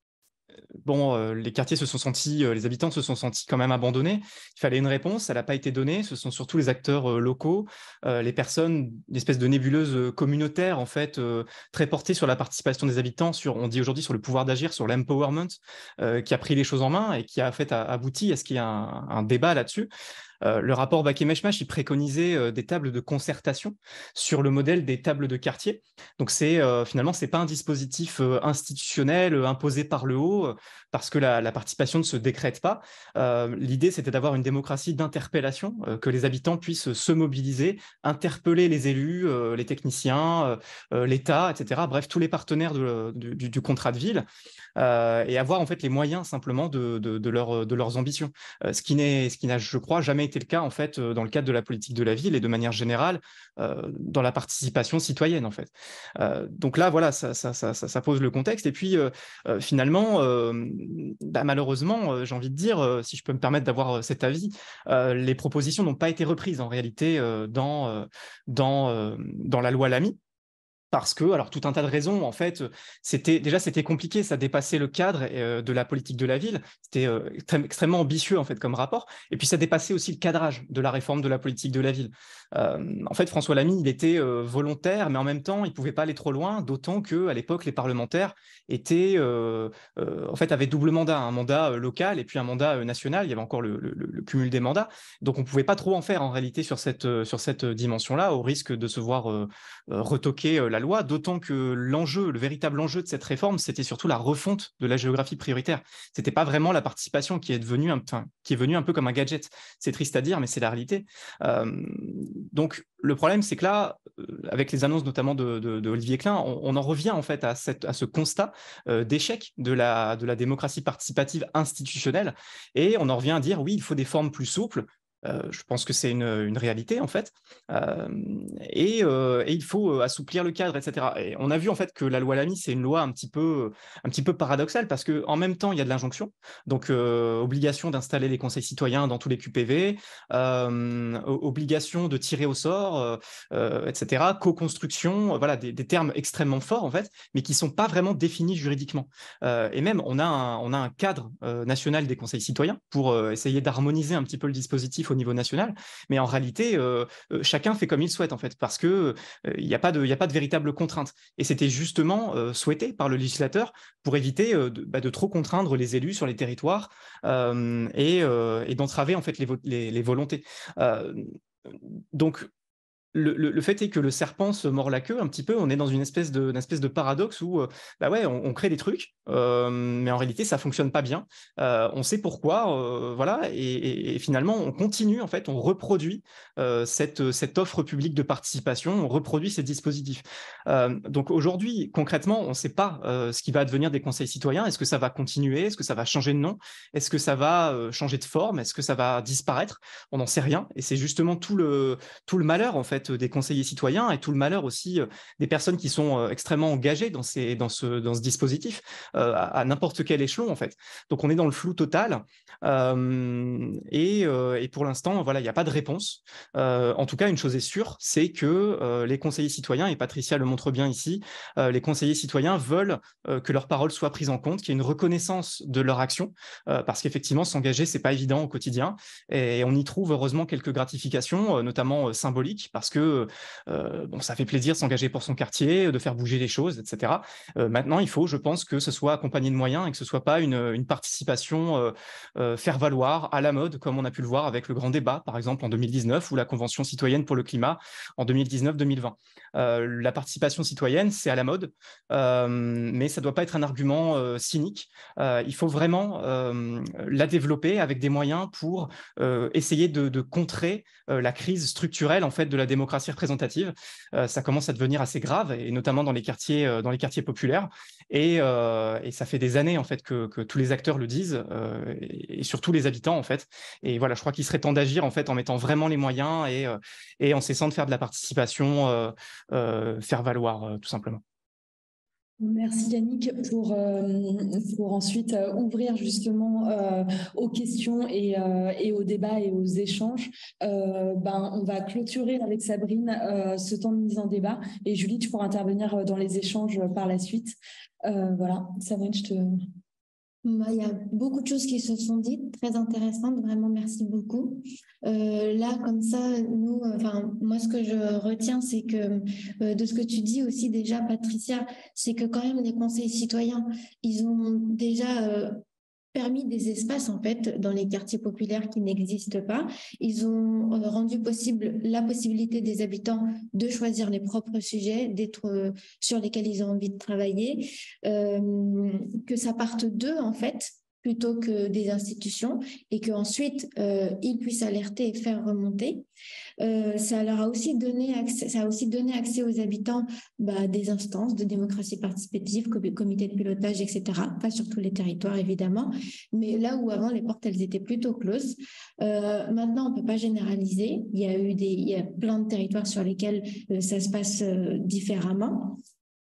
bon, euh, les quartiers se sont sentis, euh, les habitants se sont sentis quand même abandonnés. Il fallait une réponse, elle n'a pas été donnée. Ce sont surtout les acteurs euh, locaux, euh, les personnes, une espèce de nébuleuse euh, communautaire, en fait, euh, très portée sur la participation des habitants, sur, on dit aujourd'hui sur le pouvoir d'agir, sur l'empowerment, euh, qui a pris les choses en main et qui a en fait a, abouti à ce qu'il y ait un, un débat là-dessus. Euh, le rapport Baquet-Mechmach, il préconisait euh, des tables de concertation sur le modèle des tables de quartier. Donc c'est euh, finalement c'est pas un dispositif euh, institutionnel euh, imposé par le haut euh, parce que la, la participation ne se décrète pas. Euh, L'idée c'était d'avoir une démocratie d'interpellation, euh, que les habitants puissent se mobiliser, interpeller les élus, euh, les techniciens, euh, l'État, et cetera. Bref, tous les partenaires de, de, du, du contrat de ville. Euh, et avoir en fait les moyens simplement de, de, de, leur, de leurs ambitions. Euh, ce qui n'est, ce qui n'a, je crois, jamais été le cas en fait dans le cadre de la politique de la ville et de manière générale euh, dans la participation citoyenne en fait. Euh, donc là, voilà, ça, ça, ça, ça pose le contexte. Et puis euh, euh, finalement, euh, bah, malheureusement, euh, j'ai envie de dire, euh, si je peux me permettre d'avoir cet avis, euh, les propositions n'ont pas été reprises en réalité euh, dans, euh, dans, euh, dans la loi Lamy. Parce que, alors tout un tas de raisons, en fait, c'était déjà c'était compliqué, ça dépassait le cadre euh, de la politique de la ville, c'était euh, extrême, extrêmement ambitieux en fait comme rapport, et puis ça dépassait aussi le cadrage de la réforme de la politique de la ville. Euh, en fait, François Lamy, il était euh, volontaire, mais en même temps, il pouvait pas aller trop loin, d'autant que à l'époque, les parlementaires étaient, euh, euh, en fait, avaient double mandat, un mandat euh, local et puis un mandat euh, national. Il y avait encore le, le, le cumul des mandats, donc on pouvait pas trop en faire en réalité sur cette euh, sur cette dimension-là, au risque de se voir euh, euh, retoquer euh, la loi, d'autant que l'enjeu, le véritable enjeu de cette réforme, c'était surtout la refonte de la géographie prioritaire. C'était pas vraiment la participation qui est devenue, un, enfin, qui est venue un peu comme un gadget. C'est triste à dire, mais c'est la réalité. Euh, donc le problème, c'est que là, avec les annonces notamment de, de, de Olivier Klein, on, on en revient en fait à, cette, à ce constat euh, d'échec de la, de la démocratie participative institutionnelle, et on en revient à dire oui, il faut des formes plus souples. Euh, je pense que c'est une, une réalité en fait, euh, et, euh, et il faut assouplir le cadre, et cetera. Et on a vu en fait que la loi Lamy, c'est une loi un petit peu, un petit peu paradoxale parce que en même temps il y a de l'injonction, donc euh, obligation d'installer les conseils citoyens dans tous les Q P V, euh, obligation de tirer au sort, euh, et cetera. Co-construction, voilà des, des termes extrêmement forts en fait, mais qui sont pas vraiment définis juridiquement. Euh, et même on a un, on a un cadre euh, national des conseils citoyens pour euh, essayer d'harmoniser un petit peu le dispositif au niveau national, mais en réalité, euh, euh, chacun fait comme il souhaite en fait, parce que il euh, n'y a pas de, il y a pas de véritable contrainte. Et c'était justement euh, souhaité par le législateur pour éviter euh, de, bah, de trop contraindre les élus sur les territoires euh, et, euh, et d'entraver en fait les, vo les, les volontés. Euh, donc Le, le, le fait est que le serpent se mord la queue un petit peu, on est dans une espèce de, une espèce de paradoxe où euh, bah ouais, on, on crée des trucs, euh, mais en réalité ça fonctionne pas bien. Euh, on sait pourquoi, euh, voilà, et, et, et finalement on continue en fait, on reproduit euh, cette, cette offre publique de participation, on reproduit ces dispositifs. Euh, donc aujourd'hui, concrètement, on ne sait pas euh, ce qui va advenir des conseils citoyens. Est-ce que ça va continuer? Est-ce que ça va changer de nom? Est-ce que ça va euh, changer de forme? Est-ce que ça va disparaître? On n'en sait rien, et c'est justement tout le, tout le malheur en fait des conseillers citoyens et tout le malheur aussi euh, des personnes qui sont euh, extrêmement engagées dans, ces, dans, ce, dans ce dispositif euh, à, à n'importe quel échelon en fait. Donc on est dans le flou total euh, et, euh, et pour l'instant voilà, il n'y a pas de réponse. Euh, en tout cas, une chose est sûre, c'est que euh, les conseillers citoyens, et Patricia le montre bien ici, euh, les conseillers citoyens veulent euh, que leurs paroles soient prises en compte, qu'il y ait une reconnaissance de leur action, euh, parce qu'effectivement s'engager c'est pas évident au quotidien, et on y trouve heureusement quelques gratifications, euh, notamment euh, symboliques, parce parce que euh, bon, ça fait plaisir de s'engager pour son quartier, de faire bouger les choses, et cetera. Euh, maintenant, il faut, je pense, que ce soit accompagné de moyens et que ce ne soit pas une, une participation euh, euh, faire valoir à la mode, comme on a pu le voir avec le grand débat, par exemple, en deux mille dix-neuf, ou la Convention citoyenne pour le climat en deux mille dix-neuf deux mille vingt. Euh, la participation citoyenne, c'est à la mode, euh, mais ça ne doit pas être un argument euh, cynique. Euh, il faut vraiment euh, la développer avec des moyens pour euh, essayer de, de contrer euh, la crise structurelle en fait, de la démocratie représentative. Euh, ça commence à devenir assez grave, et notamment dans les quartiers, euh, dans les quartiers populaires. Et, euh, et ça fait des années en fait, que, que tous les acteurs le disent, euh, et, et surtout les habitants. En fait. Et voilà, je crois qu'il serait temps d'agir en, fait, en mettant vraiment les moyens et, euh, et en cessant de faire de la participation, euh, euh, faire valoir, euh, tout simplement. Merci Yannick pour, euh, pour ensuite euh, ouvrir justement euh, aux questions et, euh, et aux débats et aux échanges. Euh, ben, on va clôturer avec Sabrine euh, ce temps de mise en débat et Julie, tu pourras intervenir dans les échanges par la suite. Euh, voilà, Sabrine, je te... Il y a beaucoup de choses qui se sont dites, très intéressantes, vraiment merci beaucoup. Euh, là, comme ça, nous, enfin, moi, ce que je retiens, c'est que euh, de ce que tu dis aussi déjà, Patricia, c'est que quand même les conseils citoyens, ils ont déjà euh, permis des espaces en fait dans les quartiers populaires qui n'existent pas. Ils ont rendu possible la possibilité des habitants de choisir les propres sujets, d'être euh, sur lesquels ils ont envie de travailler, euh, que ça parte d'eux en fait plutôt que des institutions et qu'ensuite euh, ils puissent alerter et faire remonter. Euh, ça leur a aussi donné accès, ça a aussi donné accès aux habitants bah, des instances de démocratie participative, comités de pilotage, et cetera. Pas sur tous les territoires évidemment, mais là où avant les portes elles étaient plutôt closes. Euh, maintenant on peut pas généraliser. Il y a eu des, il y a plein de territoires sur lesquels euh, ça se passe euh, différemment.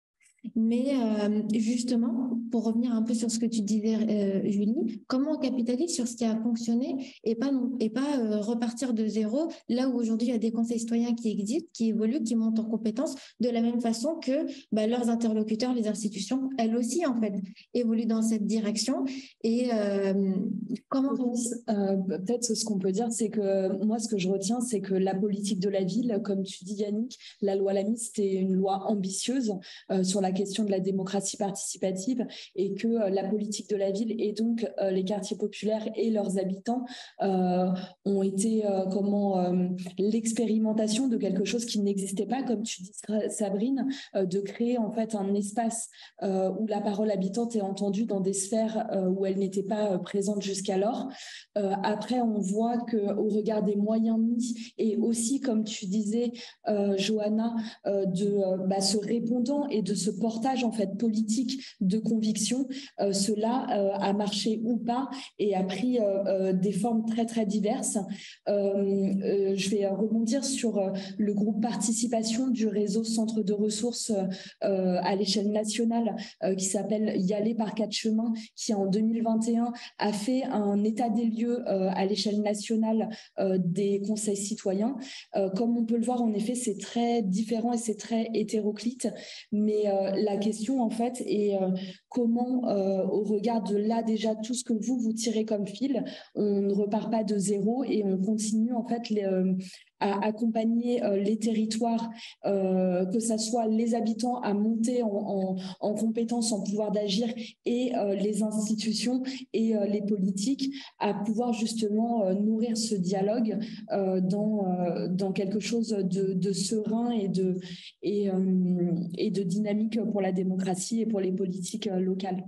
Mais euh, justement, pour revenir un peu sur ce que tu disais, euh, Julie, comment on capitalise sur ce qui a fonctionné et pas, non, et pas euh, repartir de zéro, là où aujourd'hui il y a des conseils citoyens qui existent, qui évoluent, qui montent en compétences, de la même façon que bah, leurs interlocuteurs, les institutions, elles aussi, en fait, évoluent dans cette direction. Et euh, comment... Euh, peut-être ce qu'on peut dire, c'est que moi, ce que je retiens, c'est que la politique de la ville, comme tu dis, Yannick, la loi Lamy, c'était une loi ambitieuse euh, sur la question de la démocratie participative et que euh, la politique de la ville et donc euh, les quartiers populaires et leurs habitants euh, ont été euh, comment euh, l'expérimentation de quelque chose qui n'existait pas, comme tu dis Sabrine, euh, de créer en fait un espace euh, où la parole habitante est entendue dans des sphères euh, où elle n'était pas euh, présente jusqu'alors. Euh, après, on voit qu'au regard des moyens mis et aussi, comme tu disais, euh, Johanna, euh, de euh, bah, ce répondant et de ce portage en fait politique de conviction, euh, cela euh, a marché ou pas et a pris euh, euh, des formes très très diverses. Euh, euh, je vais rebondir sur euh, le groupe participation du réseau centre de ressources euh, à l'échelle nationale euh, qui s'appelle Y aller par quatre chemins, qui en deux mille vingt et un a fait un état des lieux euh, à l'échelle nationale euh, des conseils citoyens. Euh, comme on peut le voir, en effet, c'est très différent et c'est très hétéroclite, mais euh, la question en fait est euh, comment, euh, au regard de là déjà tout ce que vous vous tirez comme fil, on ne repart pas de zéro et on continue en fait les, euh, à accompagner euh, les territoires, euh, que ce soit les habitants à monter en, en, en compétences, en pouvoir d'agir et euh, les institutions et euh, les politiques à pouvoir justement euh, nourrir ce dialogue euh, dans, euh, dans quelque chose de, de serein et de, et, euh, et de dynamique pour la démocratie et pour les politiques euh, locales.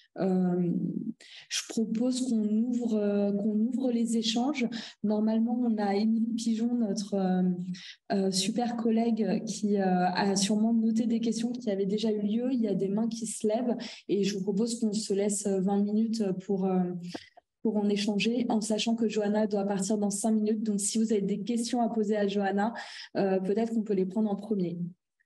Euh, je propose qu'on ouvre, euh, qu'on ouvre les échanges. Normalement, on a Émilie Pigeon, notre euh, euh, super collègue, qui euh, a sûrement noté des questions qui avaient déjà eu lieu. Il y a des mains qui se lèvent et je vous propose qu'on se laisse vingt minutes pour, euh, pour en échanger, en sachant que Johanna doit partir dans cinq minutes. Donc, si vous avez des questions à poser à Johanna, euh, peut-être qu'on peut les prendre en premier.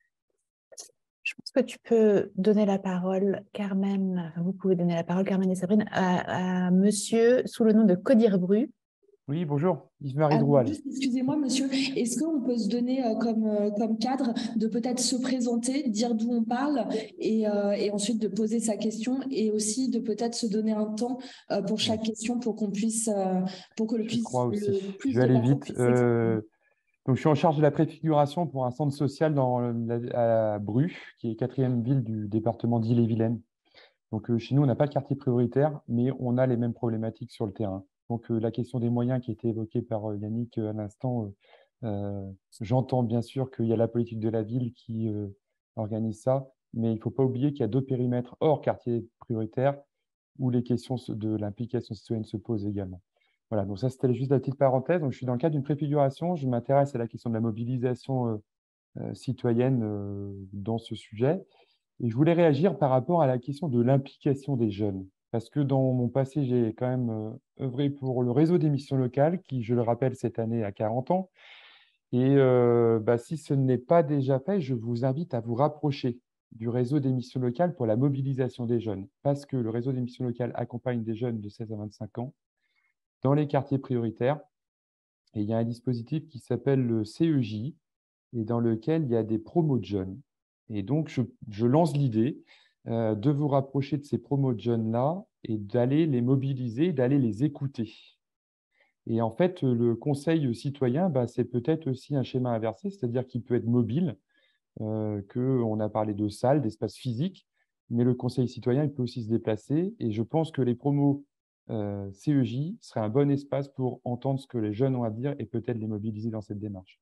Je pense que tu peux donner la parole, Carmen, enfin, vous pouvez donner la parole, Carmen et Sabrine, à, à monsieur sous le nom de Codir Bru. Oui, bonjour, Yves-Marie Ah, Droual. Excusez-moi, monsieur, est-ce qu'on peut se donner euh, comme, euh, comme cadre de peut-être se présenter, dire d'où on parle et, euh, et ensuite de poser sa question et aussi de peut-être se donner un temps euh, pour chaque question pour qu'on puisse, euh, pour que le, Je puisse, crois aussi. le plus Je vais de aller personnes vite. puissent Euh, Donc, je suis en charge de la préfiguration pour un centre social dans la, à Bru, qui est quatrième ville du département d'Ille-et-Vilaine. Donc, euh, chez nous, on n'a pas de quartier prioritaire, mais on a les mêmes problématiques sur le terrain. Donc, euh, la question des moyens qui a été évoquée par euh, Yannick euh, à l'instant, euh, euh, j'entends bien sûr qu'il y a la politique de la ville qui euh, organise ça, mais il ne faut pas oublier qu'il y a d'autres périmètres hors quartier prioritaire où les questions de l'implication citoyenne se posent également. Voilà, donc ça, c'était juste la petite parenthèse. Donc, je suis dans le cadre d'une préfiguration. Je m'intéresse à la question de la mobilisation euh, euh, citoyenne euh, dans ce sujet. Et je voulais réagir par rapport à la question de l'implication des jeunes. Parce que dans mon passé, j'ai quand même euh, œuvré pour le réseau des missions locales, qui, je le rappelle, cette année a quarante ans. Et euh, bah, si ce n'est pas déjà fait, je vous invite à vous rapprocher du réseau des missions locales pour la mobilisation des jeunes. Parce que le réseau des missions locales accompagne des jeunes de seize à vingt-cinq ans dans les quartiers prioritaires. Et il y a un dispositif qui s'appelle le C E J, et dans lequel il y a des promos de jeunes. Et donc, je, je lance l'idée euh, de vous rapprocher de ces promos de jeunes-là et d'aller les mobiliser, d'aller les écouter. Et en fait, le conseil citoyen, bah, c'est peut-être aussi un schéma inversé, c'est-à-dire qu'il peut être mobile, euh, qu'on a parlé de salles, d'espaces physiques, mais le conseil citoyen, il peut aussi se déplacer. Et je pense que les promos euh, C E J seraient un bon espace pour entendre ce que les jeunes ont à dire et peut-être les mobiliser dans cette démarche.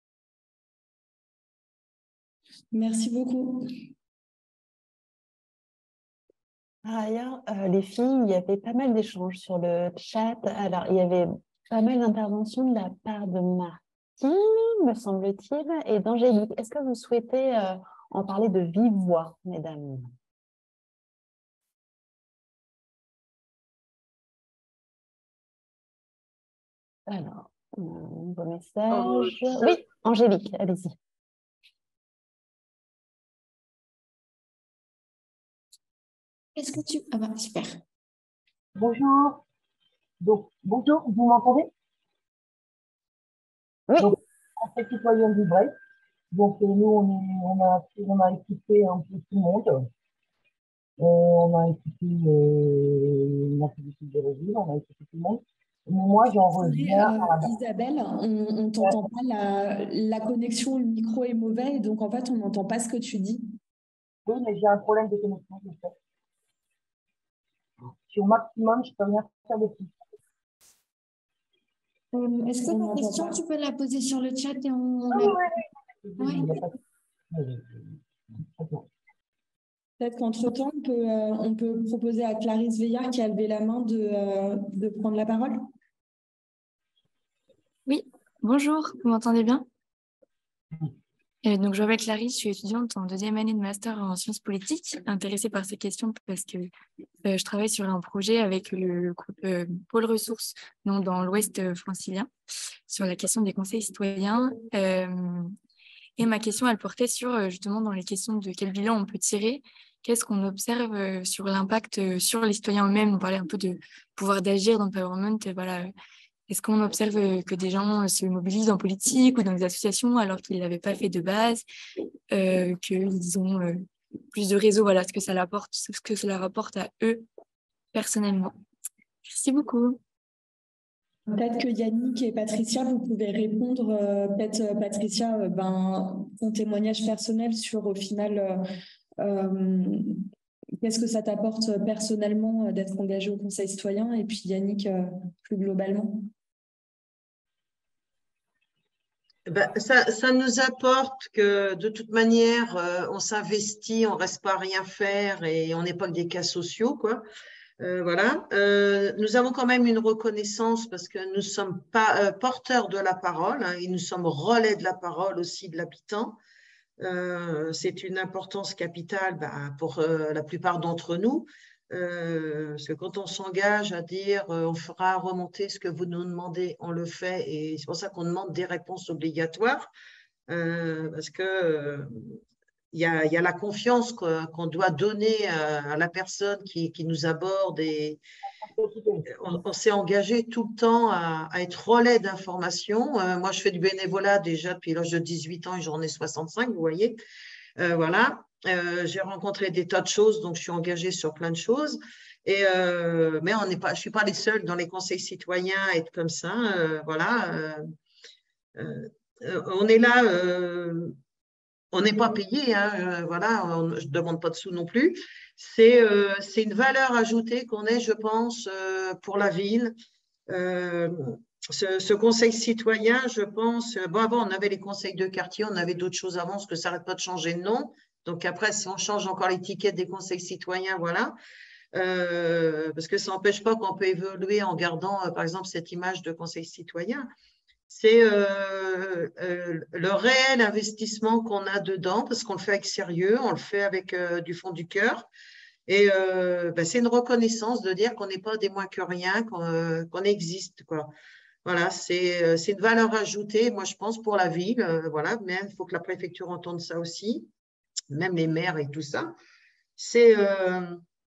Merci beaucoup. Par ailleurs, euh, les filles, il y avait pas mal d'échanges sur le chat. Alors, il y avait pas mal d'interventions de la part de Martine, me semble-t-il, et d'Angélique. Est-ce que vous souhaitez euh, en parler de vive voix, mesdames? Alors, un nouveau message. Oh, Oui, Angélique, allez-y. Est-ce que tu... Ah bah, super. Bonjour. Donc, bonjour, vous m'entendez? Oui. Donc, Conseil citoyen du Bray. Donc, euh, nous, on, est, on, a, on a équipé un peu tout le monde. Euh, on a équipé euh, la politique des régimes, on a équipé tout le monde. Mais moi, j'en reviens euh, à la... Isabelle, on ne t'entend pas, la, la connexion, le micro est mauvais, et donc en fait, on n'entend pas ce que tu dis. Oui, mais j'ai un problème de connexion, je sais. Je suis au maximum, je peux rien faire de plus. Euh, Est-ce que On ta n'entend question, pas. tu peux la poser sur le chat et on... Oui, la- oui, oui. Ouais. Il n'y a pas de... Peut-être qu'entre-temps, on peut, euh, on peut proposer à Clarisse Veillard, qui a levé la main, de, euh, de prendre la parole. Oui, bonjour, vous m'entendez bien? Euh, donc, je m'appelle Clarisse, je suis étudiante en deuxième année de master en sciences politiques, intéressée par ces questions parce que euh, je travaille sur un projet avec le groupe euh, Pôle Ressources, donc dans l'ouest euh, francilien, sur la question des conseils citoyens. Euh, et ma question, elle portait sur euh, justement dans les questions de quel bilan on peut tirer, qu'est-ce qu'on observe euh, sur l'impact euh, sur les citoyens eux-mêmes. On parlait un peu de pouvoir d'agir, d'empowerment, euh, voilà. Est-ce qu'on observe que des gens se mobilisent en politique ou dans des associations alors qu'ils ne l'avaient pas fait de base, euh, qu'ils ont euh, plus de réseaux, voilà, ce que ça leur apporte, ce que cela rapporte à eux personnellement. Merci beaucoup. Peut-être que Yannick et Patricia, vous pouvez répondre. Euh, Peut-être euh, Patricia, euh, ben, ton témoignage personnel sur au final, euh, euh, qu'est-ce que ça t'apporte personnellement euh, d'être engagé au Conseil citoyen, et puis Yannick, euh, plus globalement. Ben, ça, ça nous apporte que de toute manière, euh, on s'investit, on ne reste pas à rien faire et on n'est pas que des cas sociaux, quoi. Euh, voilà. Euh, nous avons quand même une reconnaissance parce que nous sommes pas euh, porteurs de la parole, hein, et nous sommes relais de la parole aussi de l'habitant. Euh, c'est une importance capitale ben, pour euh, la plupart d'entre nous. Euh, parce que quand on s'engage à dire euh, on fera remonter ce que vous nous demandez, on le fait, et c'est pour ça qu'on demande des réponses obligatoires, euh, parce que euh, il y a, il y a la confiance qu'on doit donner à, à la personne qui, qui nous aborde, et on, on s'est engagé tout le temps à, à être relais d'information. Euh, moi, je fais du bénévolat déjà depuis l'âge de dix-huit ans et j'en ai soixante-cinq, vous voyez. Euh, voilà. Euh, j'ai rencontré des tas de choses, donc je suis engagée sur plein de choses. Et euh, mais on n'est pas, je ne suis pas les seuls dans les conseils citoyens à être comme ça. Euh, voilà. Euh, euh, euh, on est là, euh, on n'est pas payé, hein, euh, voilà, on, je ne demande pas de sous non plus. C'est euh, c'est une valeur ajoutée qu'on est, je pense, euh, pour la ville. Euh, ce, ce conseil citoyen, je pense, bon, avant, on avait les conseils de quartier, on avait d'autres choses avant, parce que ça n'arrête pas de changer de nom. Donc après, si on change encore l'étiquette des conseils citoyens, voilà. Euh, parce que ça n'empêche pas qu'on peut évoluer en gardant, euh, par exemple, cette image de conseil citoyen. C'est euh, euh, le réel investissement qu'on a dedans, parce qu'on le fait avec sérieux, on le fait avec euh, du fond du cœur. Et euh, ben, c'est une reconnaissance de dire qu'on n'est pas des moins que rien, qu'on euh, qu'on existe, quoi. Voilà, c'est euh, c'est une valeur ajoutée, moi je pense, pour la ville. Euh, voilà, même il faut que la préfecture entende ça aussi, même les maires et tout ça. C'est euh,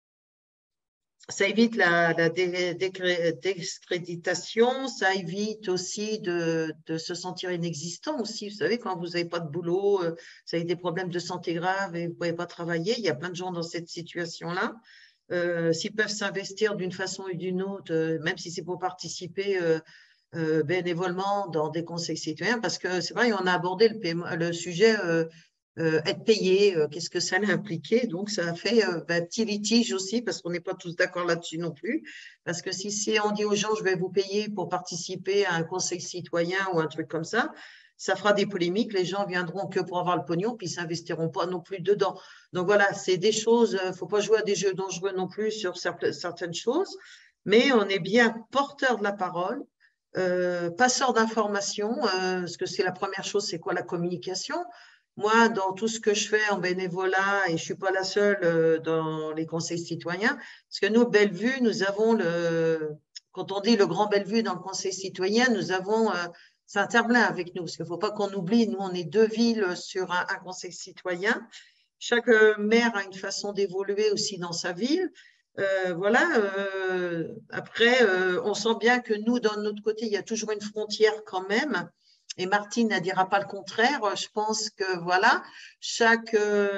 Ça évite la, la dé, dé, discréditation, ça évite aussi de, de se sentir inexistant aussi. Vous savez, quand vous n'avez pas de boulot, euh, vous avez des problèmes de santé graves et vous ne pouvez pas travailler, il y a plein de gens dans cette situation-là. Euh, s'ils peuvent s'investir d'une façon ou d'une autre, euh, même si c'est pour participer euh, euh, bénévolement dans des conseils citoyens, parce que c'est vrai, on a abordé le, paiement, le sujet euh, euh, être payé, euh, qu'est-ce que ça allait impliquer. Donc, ça a fait euh, un petit litige aussi, parce qu'on n'est pas tous d'accord là-dessus non plus. Parce que si, si on dit aux gens, je vais vous payer pour participer à un conseil citoyen ou un truc comme ça, ça fera des polémiques, les gens viendront que pour avoir le pognon, puis ils s'investiront pas non plus dedans. Donc voilà, c'est des choses, il ne faut pas jouer à des jeux dangereux non plus sur certaines choses, mais on est bien porteur de la parole, euh, passeur d'informations, euh, parce que c'est la première chose, c'est quoi la communication? Moi, dans tout ce que je fais en bénévolat, et je ne suis pas la seule euh, dans les conseils citoyens, parce que nous, Bellevue, nous avons le, quand on dit le Grand Bellevue dans le conseil citoyen, nous avons euh, Saint-Herblain avec nous, parce qu'il ne faut pas qu'on oublie, nous, on est deux villes sur un, un conseil citoyen. Chaque euh, maire a une façon d'évoluer aussi dans sa ville. Euh, voilà. Euh, après, euh, on sent bien que nous, d'un autre côté, il y a toujours une frontière quand même. Et Martine ne dira pas le contraire. Je pense que voilà, chaque,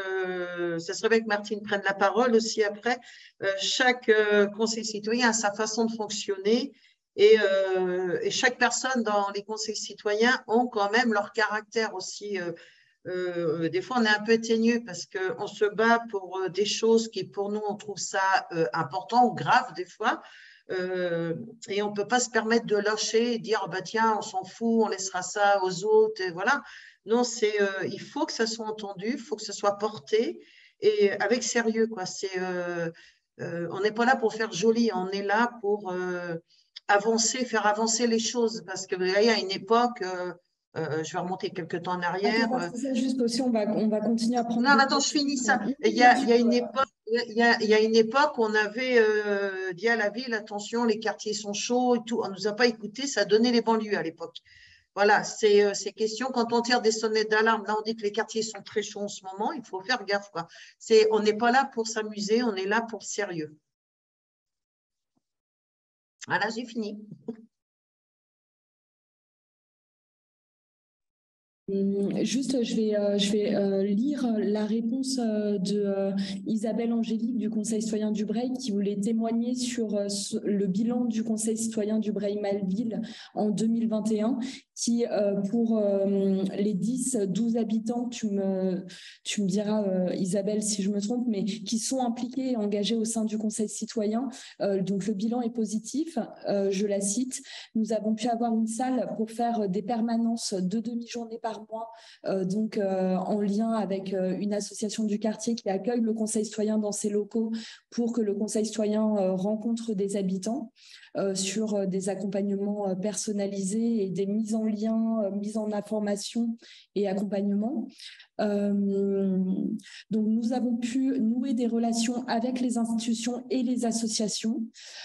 euh, ça serait bien que Martine prenne la parole aussi après. Euh, chaque euh, conseil citoyen a sa façon de fonctionner. Et, euh, et chaque personne dans les conseils citoyens ont quand même leur caractère aussi. Euh, euh, des fois, on est un peu teigneux parce qu'on se bat pour euh, des choses qui, pour nous, on trouve ça euh, important ou grave des fois. Euh, et on ne peut pas se permettre de lâcher et dire, oh, bah, tiens, on s'en fout, on laissera ça aux autres. Et voilà. Non, c'est, euh, il faut que ça soit entendu, il faut que ça soit porté et avec sérieux, quoi. C'est, euh, euh, on n'est pas là pour faire joli, on est là pour euh, avancer, faire avancer les choses. Parce qu'il y a une époque, euh, euh, je vais remonter quelques temps en arrière. Attends, ça, juste aussi, on va, on va continuer à prendre. Non, mais attends, je finis ça. Il y a, il y a une époque, il y a, il y a une époque, on avait euh, dit à la ville, attention, les quartiers sont chauds et tout. On ne nous a pas écoutés, ça donnait les banlieues à l'époque. Voilà, c'est euh, ces questions. Quand on tire des sonnettes d'alarme, là, on dit que les quartiers sont très chauds en ce moment, il faut faire gaffe, quoi. C'est, on n'est pas là pour s'amuser, on est là pour le sérieux. Voilà, j'ai fini. Juste, je vais, euh, je vais euh, lire la réponse euh, de euh, Isabelle Angélique du Conseil citoyen du Breil qui voulait témoigner sur euh, le bilan du Conseil citoyen du Breil-Malville en deux mille vingt et un qui, euh, pour euh, les dix douze habitants, tu me, tu me diras, euh, Isabelle, si je me trompe, mais qui sont impliqués et engagés au sein du Conseil citoyen. Euh, donc, le bilan est positif. Euh, je la cite. Nous avons pu avoir une salle pour faire des permanences de demi-journée par mois, euh, donc euh, en lien avec euh, une association du quartier qui accueille le Conseil citoyen dans ses locaux pour que le Conseil citoyen euh, rencontre des habitants euh, sur euh, des accompagnements euh, personnalisés et des mises en lien, euh, mises en information et accompagnement. Euh, donc nous avons pu nouer des relations avec les institutions et les associations.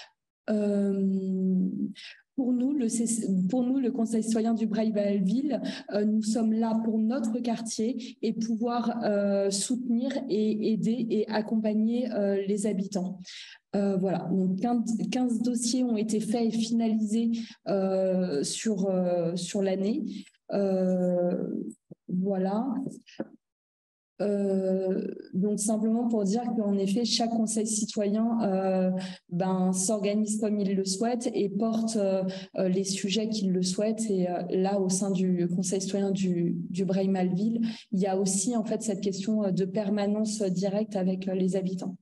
Euh, Pour nous, le, pour nous, le Conseil citoyen du Breil-Malville, euh, nous sommes là pour notre quartier et pouvoir euh, soutenir et aider et accompagner euh, les habitants. Euh, voilà, donc quinze, quinze dossiers ont été faits et finalisés euh, sur, euh, sur l'année. Euh, voilà. Euh, donc simplement pour dire qu'en effet, chaque conseil citoyen euh, ben, s'organise comme il le souhaite et porte euh, les sujets qu'il le souhaite. Et euh, là, au sein du conseil citoyen du, du Breil-Malville, il y a aussi en fait cette question de permanence directe avec les habitants.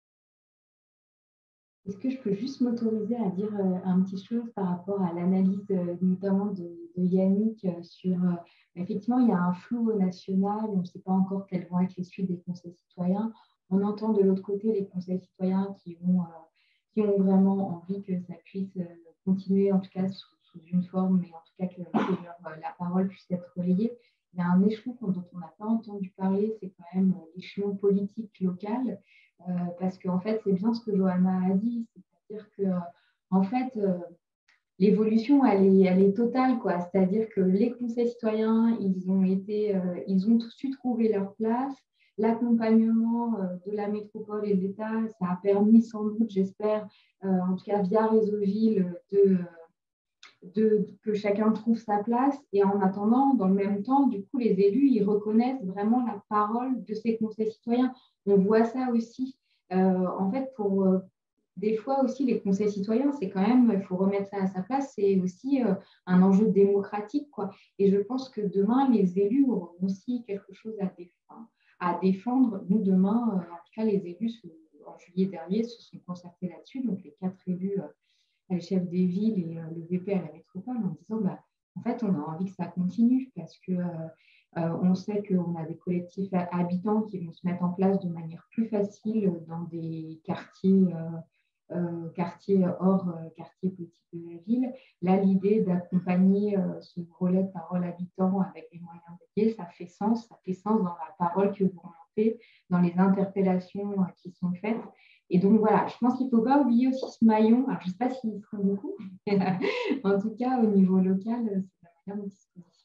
Est-ce que je peux juste m'autoriser à dire euh, un petit chose par rapport à l'analyse euh, notamment de, de Yannick euh, sur... Euh, effectivement, il y a un flou au national, on ne sait pas encore quelles vont être les suites des conseils citoyens. On entend de l'autre côté les conseils citoyens qui ont, euh, qui ont vraiment envie que ça puisse euh, continuer, en tout cas sous, sous une forme, mais en tout cas que, que leur, euh, la parole puisse être relayée. Il y a un échelon dont on n'a pas entendu parler, c'est quand même l'échelon politique local. Euh, parce qu'en fait, c'est bien ce que Johanna a dit, c'est-à-dire que en fait, euh, l'évolution, elle est, elle est totale, quoi. C'est-à-dire que les conseils citoyens, ils ont été, euh, ils ont su trouver leur place. L'accompagnement euh, de la métropole et de l'État, ça a permis sans doute, j'espère, euh, en tout cas via Réseauville, de, de, que chacun trouve sa place. Et en attendant, dans le même temps, du coup, les élus, ils reconnaissent vraiment la parole de ces conseils citoyens. On voit ça aussi. Euh, en fait, pour euh, des fois aussi, les conseils citoyens, c'est quand même, il faut remettre ça à sa place, c'est aussi euh, un enjeu démocratique, quoi. Et je pense que demain, les élus auront aussi quelque chose à défendre. À défendre. Nous, demain, euh, en tout cas, les élus, en juillet dernier, se sont concertés là-dessus, donc les quatre élus, euh, les chefs des villes et euh, le V P à la métropole, en disant, bah, en fait, on a envie que ça continue, parce que euh, Euh, on sait qu'on a des collectifs habitants qui vont se mettre en place de manière plus facile dans des quartiers, euh, euh, quartiers hors euh, quartiers petits de la ville. Là, l'idée d'accompagner euh, ce relais de parole habitant avec des moyens dédiés, ça fait sens, ça fait sens dans la parole que vous remontez, dans les interpellations euh, qui sont faites. Et donc voilà, je pense qu'il ne faut pas oublier aussi ce maillon. Alors, je ne sais pas s'il sera beaucoup, en tout cas, au niveau local, c'est la manière dont il se positionne.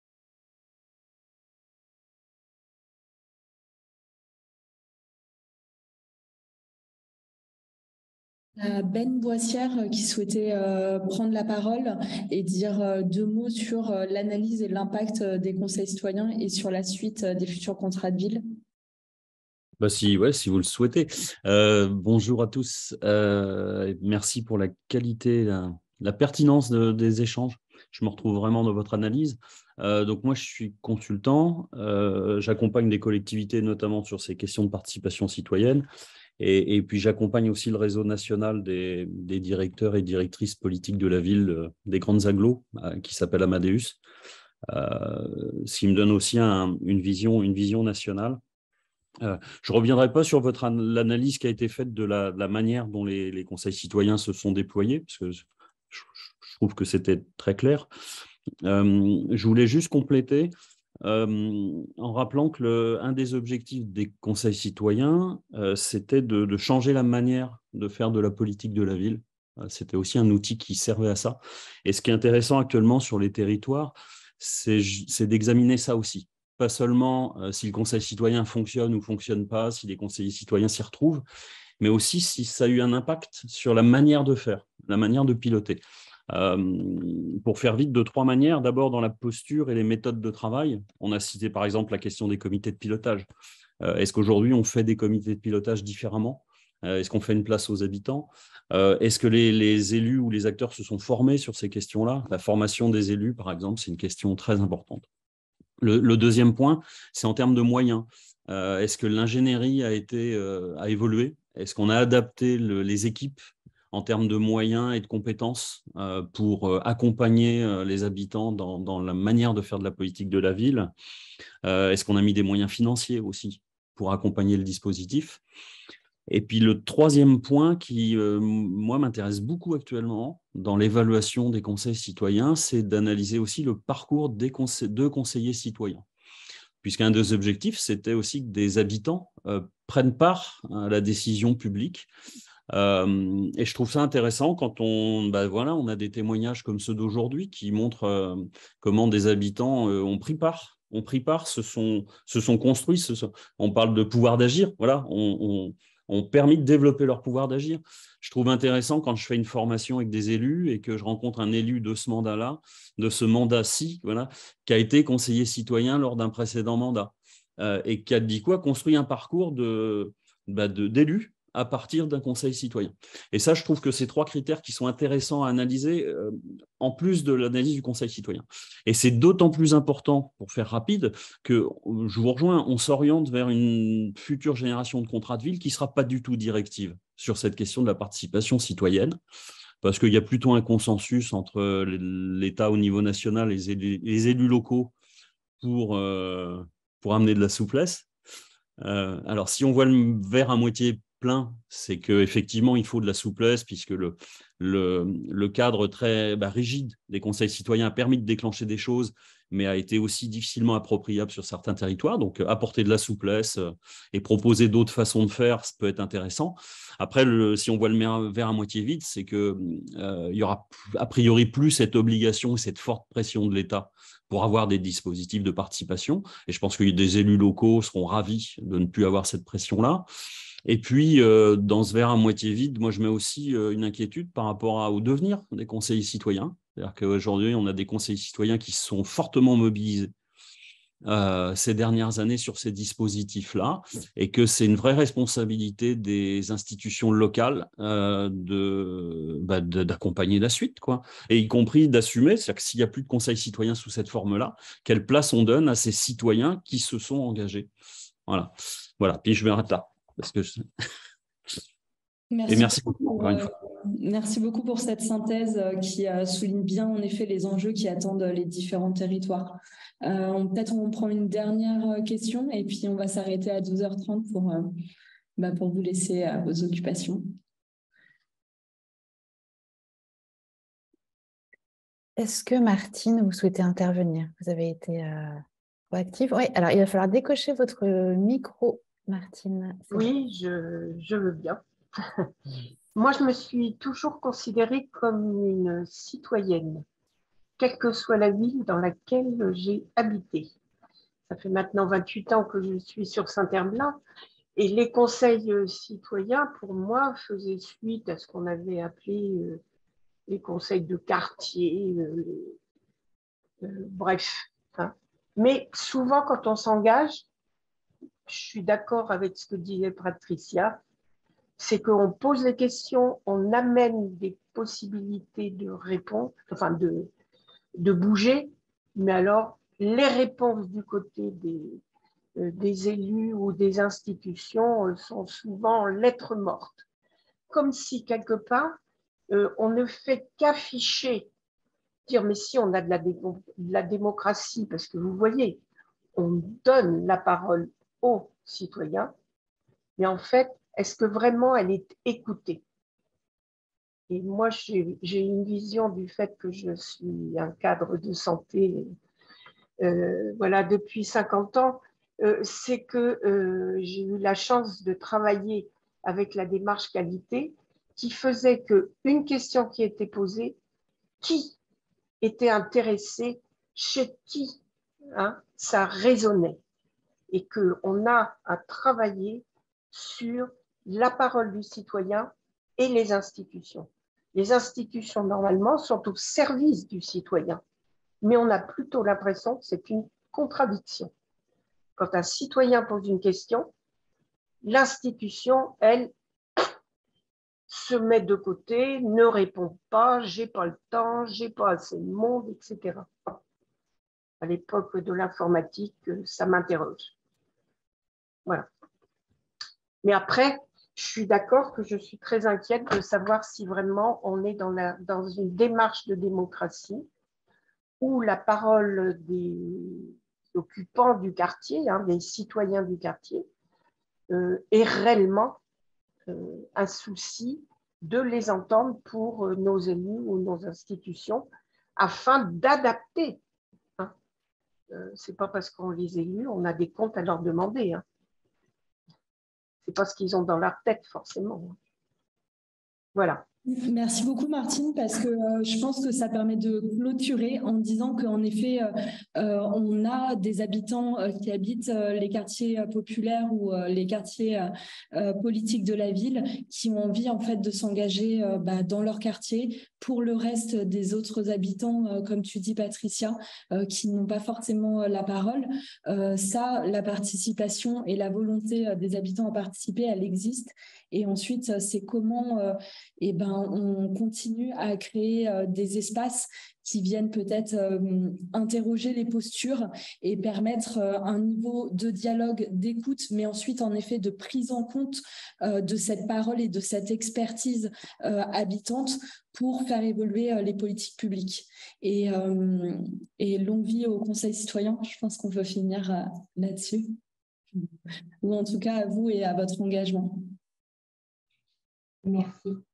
Ben Boissière qui souhaitait euh, prendre la parole et dire euh, deux mots sur euh, l'analyse et l'impact des conseils citoyens et sur la suite euh, des futurs contrats de ville. Bah si, ouais, si vous le souhaitez. Euh, bonjour à tous. Euh, merci pour la qualité, la, la pertinence de, des échanges. Je me retrouve vraiment dans votre analyse. Euh, donc moi, je suis consultant. Euh, j'accompagne des collectivités, notamment sur ces questions de participation citoyenne. Et, et puis, j'accompagne aussi le réseau national des, des directeurs et directrices politiques de la ville, euh, des grandes agglos, euh, qui s'appelle Amadeus, euh, ce qui me donne aussi un, une, vision, une vision nationale. Euh, je ne reviendrai pas sur votre an- l'analyse qui a été faite de la, de la manière dont les, les conseils citoyens se sont déployés, parce que je, je trouve que c'était très clair. Euh, je voulais juste compléter Euh, en rappelant que le, un des objectifs des conseils citoyens, euh, c'était de, de changer la manière de faire de la politique de la ville. Euh, c'était aussi un outil qui servait à ça. Et ce qui est intéressant actuellement sur les territoires, c'est, c'est d'examiner ça aussi. Pas seulement euh, si le conseil citoyen fonctionne ou fonctionne pas, si les conseillers citoyens s'y retrouvent, mais aussi si ça a eu un impact sur la manière de faire, la manière de piloter. Euh, pour faire vite, de trois manières. D'abord, dans la posture et les méthodes de travail. On a cité par exemple la question des comités de pilotage. Euh, est-ce qu'aujourd'hui, on fait des comités de pilotage différemment ? euh, Est-ce qu'on fait une place aux habitants ? euh, Est-ce que les, les élus ou les acteurs se sont formés sur ces questions-là ? La formation des élus, par exemple, c'est une question très importante. Le, le deuxième point, c'est en termes de moyens. Euh, est-ce que l'ingénierie a, été, euh, a évolué ? Est-ce qu'on a adapté le, les équipes en termes de moyens et de compétences euh, pour euh, accompagner euh, les habitants dans, dans la manière de faire de la politique de la ville. Euh, est-ce qu'on a mis des moyens financiers aussi pour accompagner le dispositif ? Et puis le troisième point qui, euh, moi, m'intéresse beaucoup actuellement dans l'évaluation des conseils citoyens, c'est d'analyser aussi le parcours des conseils, de conseillers citoyens. Puisqu'un des objectifs, c'était aussi que des habitants euh, prennent part à la décision publique. Euh, et je trouve ça intéressant quand on, bah voilà, on a des témoignages comme ceux d'aujourd'hui qui montrent euh, comment des habitants euh, ont pris part, ont pris part, se sont, se sont construits. Se sont, on parle de pouvoir d'agir, voilà, on, on, on permis de développer leur pouvoir d'agir. Je trouve intéressant quand je fais une formation avec des élus et que je rencontre un élu de ce mandat-là, de ce mandat-ci, voilà, qui a été conseiller citoyen lors d'un précédent mandat. euh, et qui a dit quoi? Construit un parcours de, bah, de, d'élus à partir d'un conseil citoyen. Et ça, je trouve que c'est trois critères qui sont intéressants à analyser, euh, en plus de l'analyse du conseil citoyen. Et c'est d'autant plus important, pour faire rapide, que, je vous rejoins, on s'oriente vers une future génération de contrats de ville qui ne sera pas du tout directive sur cette question de la participation citoyenne, parce qu'il y a plutôt un consensus entre l'État au niveau national et les élus, les élus locaux pour, euh, pour amener de la souplesse. Euh, alors, si on voit le verre à moitié plein, c'est qu'effectivement, il faut de la souplesse, puisque le, le, le cadre très bah, rigide des conseils citoyens a permis de déclencher des choses, mais a été aussi difficilement appropriable sur certains territoires. Donc, apporter de la souplesse euh, et proposer d'autres façons de faire, ça peut être intéressant. Après, le, si on voit le verre à moitié vide, c'est qu'il euh, y aura a priori plus cette obligation et cette forte pression de l'État pour avoir des dispositifs de participation. Et je pense que des élus locaux seront ravis de ne plus avoir cette pression-là. Et puis, euh, dans ce verre à moitié vide, moi, je mets aussi euh, une inquiétude par rapport à, au devenir des conseillers citoyens. C'est-à-dire qu'aujourd'hui, on a des conseillers citoyens qui se sont fortement mobilisés euh, ces dernières années sur ces dispositifs-là, et que c'est une vraie responsabilité des institutions locales euh, de, bah, de, d'accompagner la suite, quoi. Et y compris d'assumer, c'est-à-dire que s'il n'y a plus de conseils citoyens sous cette forme-là, quelle place on donne à ces citoyens qui se sont engagés. Voilà. Voilà. Puis je m'arrête là. Parce que je... Merci, Et merci beaucoup, beaucoup, encore une fois. euh, merci beaucoup pour cette synthèse euh, qui euh, souligne bien en effet les enjeux qui attendent les différents territoires. Euh, Peut-être on prend une dernière question et puis on va s'arrêter à douze heures trente pour, euh, bah, pour vous laisser à vos occupations. Est-ce que Martine, vous souhaitez intervenir? Vous avez été euh, proactive. Oui, alors il va falloir décocher votre micro, Martine. Oui, je, je veux bien. Moi, je me suis toujours considérée comme une citoyenne, quelle que soit la ville dans laquelle j'ai habité. Ça fait maintenant vingt-huit ans que je suis sur Saint-Herblain et les conseils citoyens, pour moi, faisaient suite à ce qu'on avait appelé euh, les conseils de quartier, euh, euh, bref. Hein. Mais souvent, quand on s'engage, je suis d'accord avec ce que disait Patricia, c'est qu'on pose les questions, on amène des possibilités de réponse, enfin de, de bouger, mais alors les réponses du côté des, euh, des élus ou des institutions sont souvent lettres mortes. Comme si quelque part, euh, on ne fait qu'afficher, dire mais si on a de la, dé de la démocratie, parce que vous voyez, on donne la parole aux citoyens, mais en fait, est-ce que vraiment elle est écoutée? Et moi, j'ai une vision du fait que je suis un cadre de santé euh, voilà, depuis cinquante ans, euh, c'est que euh, j'ai eu la chance de travailler avec la démarche qualité qui faisait qu'une question qui était posée, qui était intéressé, chez qui hein, ça résonnait, et qu'on a à travailler sur la parole du citoyen et les institutions. Les institutions, normalement, sont au service du citoyen, mais on a plutôt l'impression que c'est une contradiction. Quand un citoyen pose une question, l'institution, elle, se met de côté, ne répond pas, j'ai pas le temps, j'ai pas assez de monde, et cetera. À l'époque de l'informatique, ça m'interroge. Voilà. Mais après, je suis d'accord que je suis très inquiète de savoir si vraiment on est dans, la, dans une démarche de démocratie où la parole des occupants du quartier, hein, des citoyens du quartier, euh, est réellement euh, un souci de les entendre pour euh, nos élus ou nos institutions afin d'adapter. Hein. Euh, Ce n'est pas parce qu'on les élus, on a des comptes à leur demander. Hein. Ce n'est pas ce qu'ils ont dans leur tête, forcément. Voilà. Merci beaucoup Martine, parce que euh, je pense que ça permet de clôturer en disant qu'en effet, euh, euh, on a des habitants euh, qui habitent euh, les quartiers euh, populaires ou euh, les quartiers euh, euh, politiques de la ville qui ont envie en fait de s'engager euh, bah, dans leur quartier pour le reste des autres habitants, euh, comme tu dis Patricia, euh, qui n'ont pas forcément euh, la parole. Euh, ça, la participation et la volonté euh, des habitants à participer, elle existe. Et ensuite, c'est comment euh, eh ben, on continue à créer euh, des espaces qui viennent peut-être euh, interroger les postures et permettre euh, un niveau de dialogue, d'écoute, mais ensuite, en effet, de prise en compte euh, de cette parole et de cette expertise euh, habitante pour faire évoluer euh, les politiques publiques. Et, euh, et longue vie au Conseil citoyen, je pense qu'on peut finir euh, là-dessus. Ou en tout cas à vous et à votre engagement. Merci.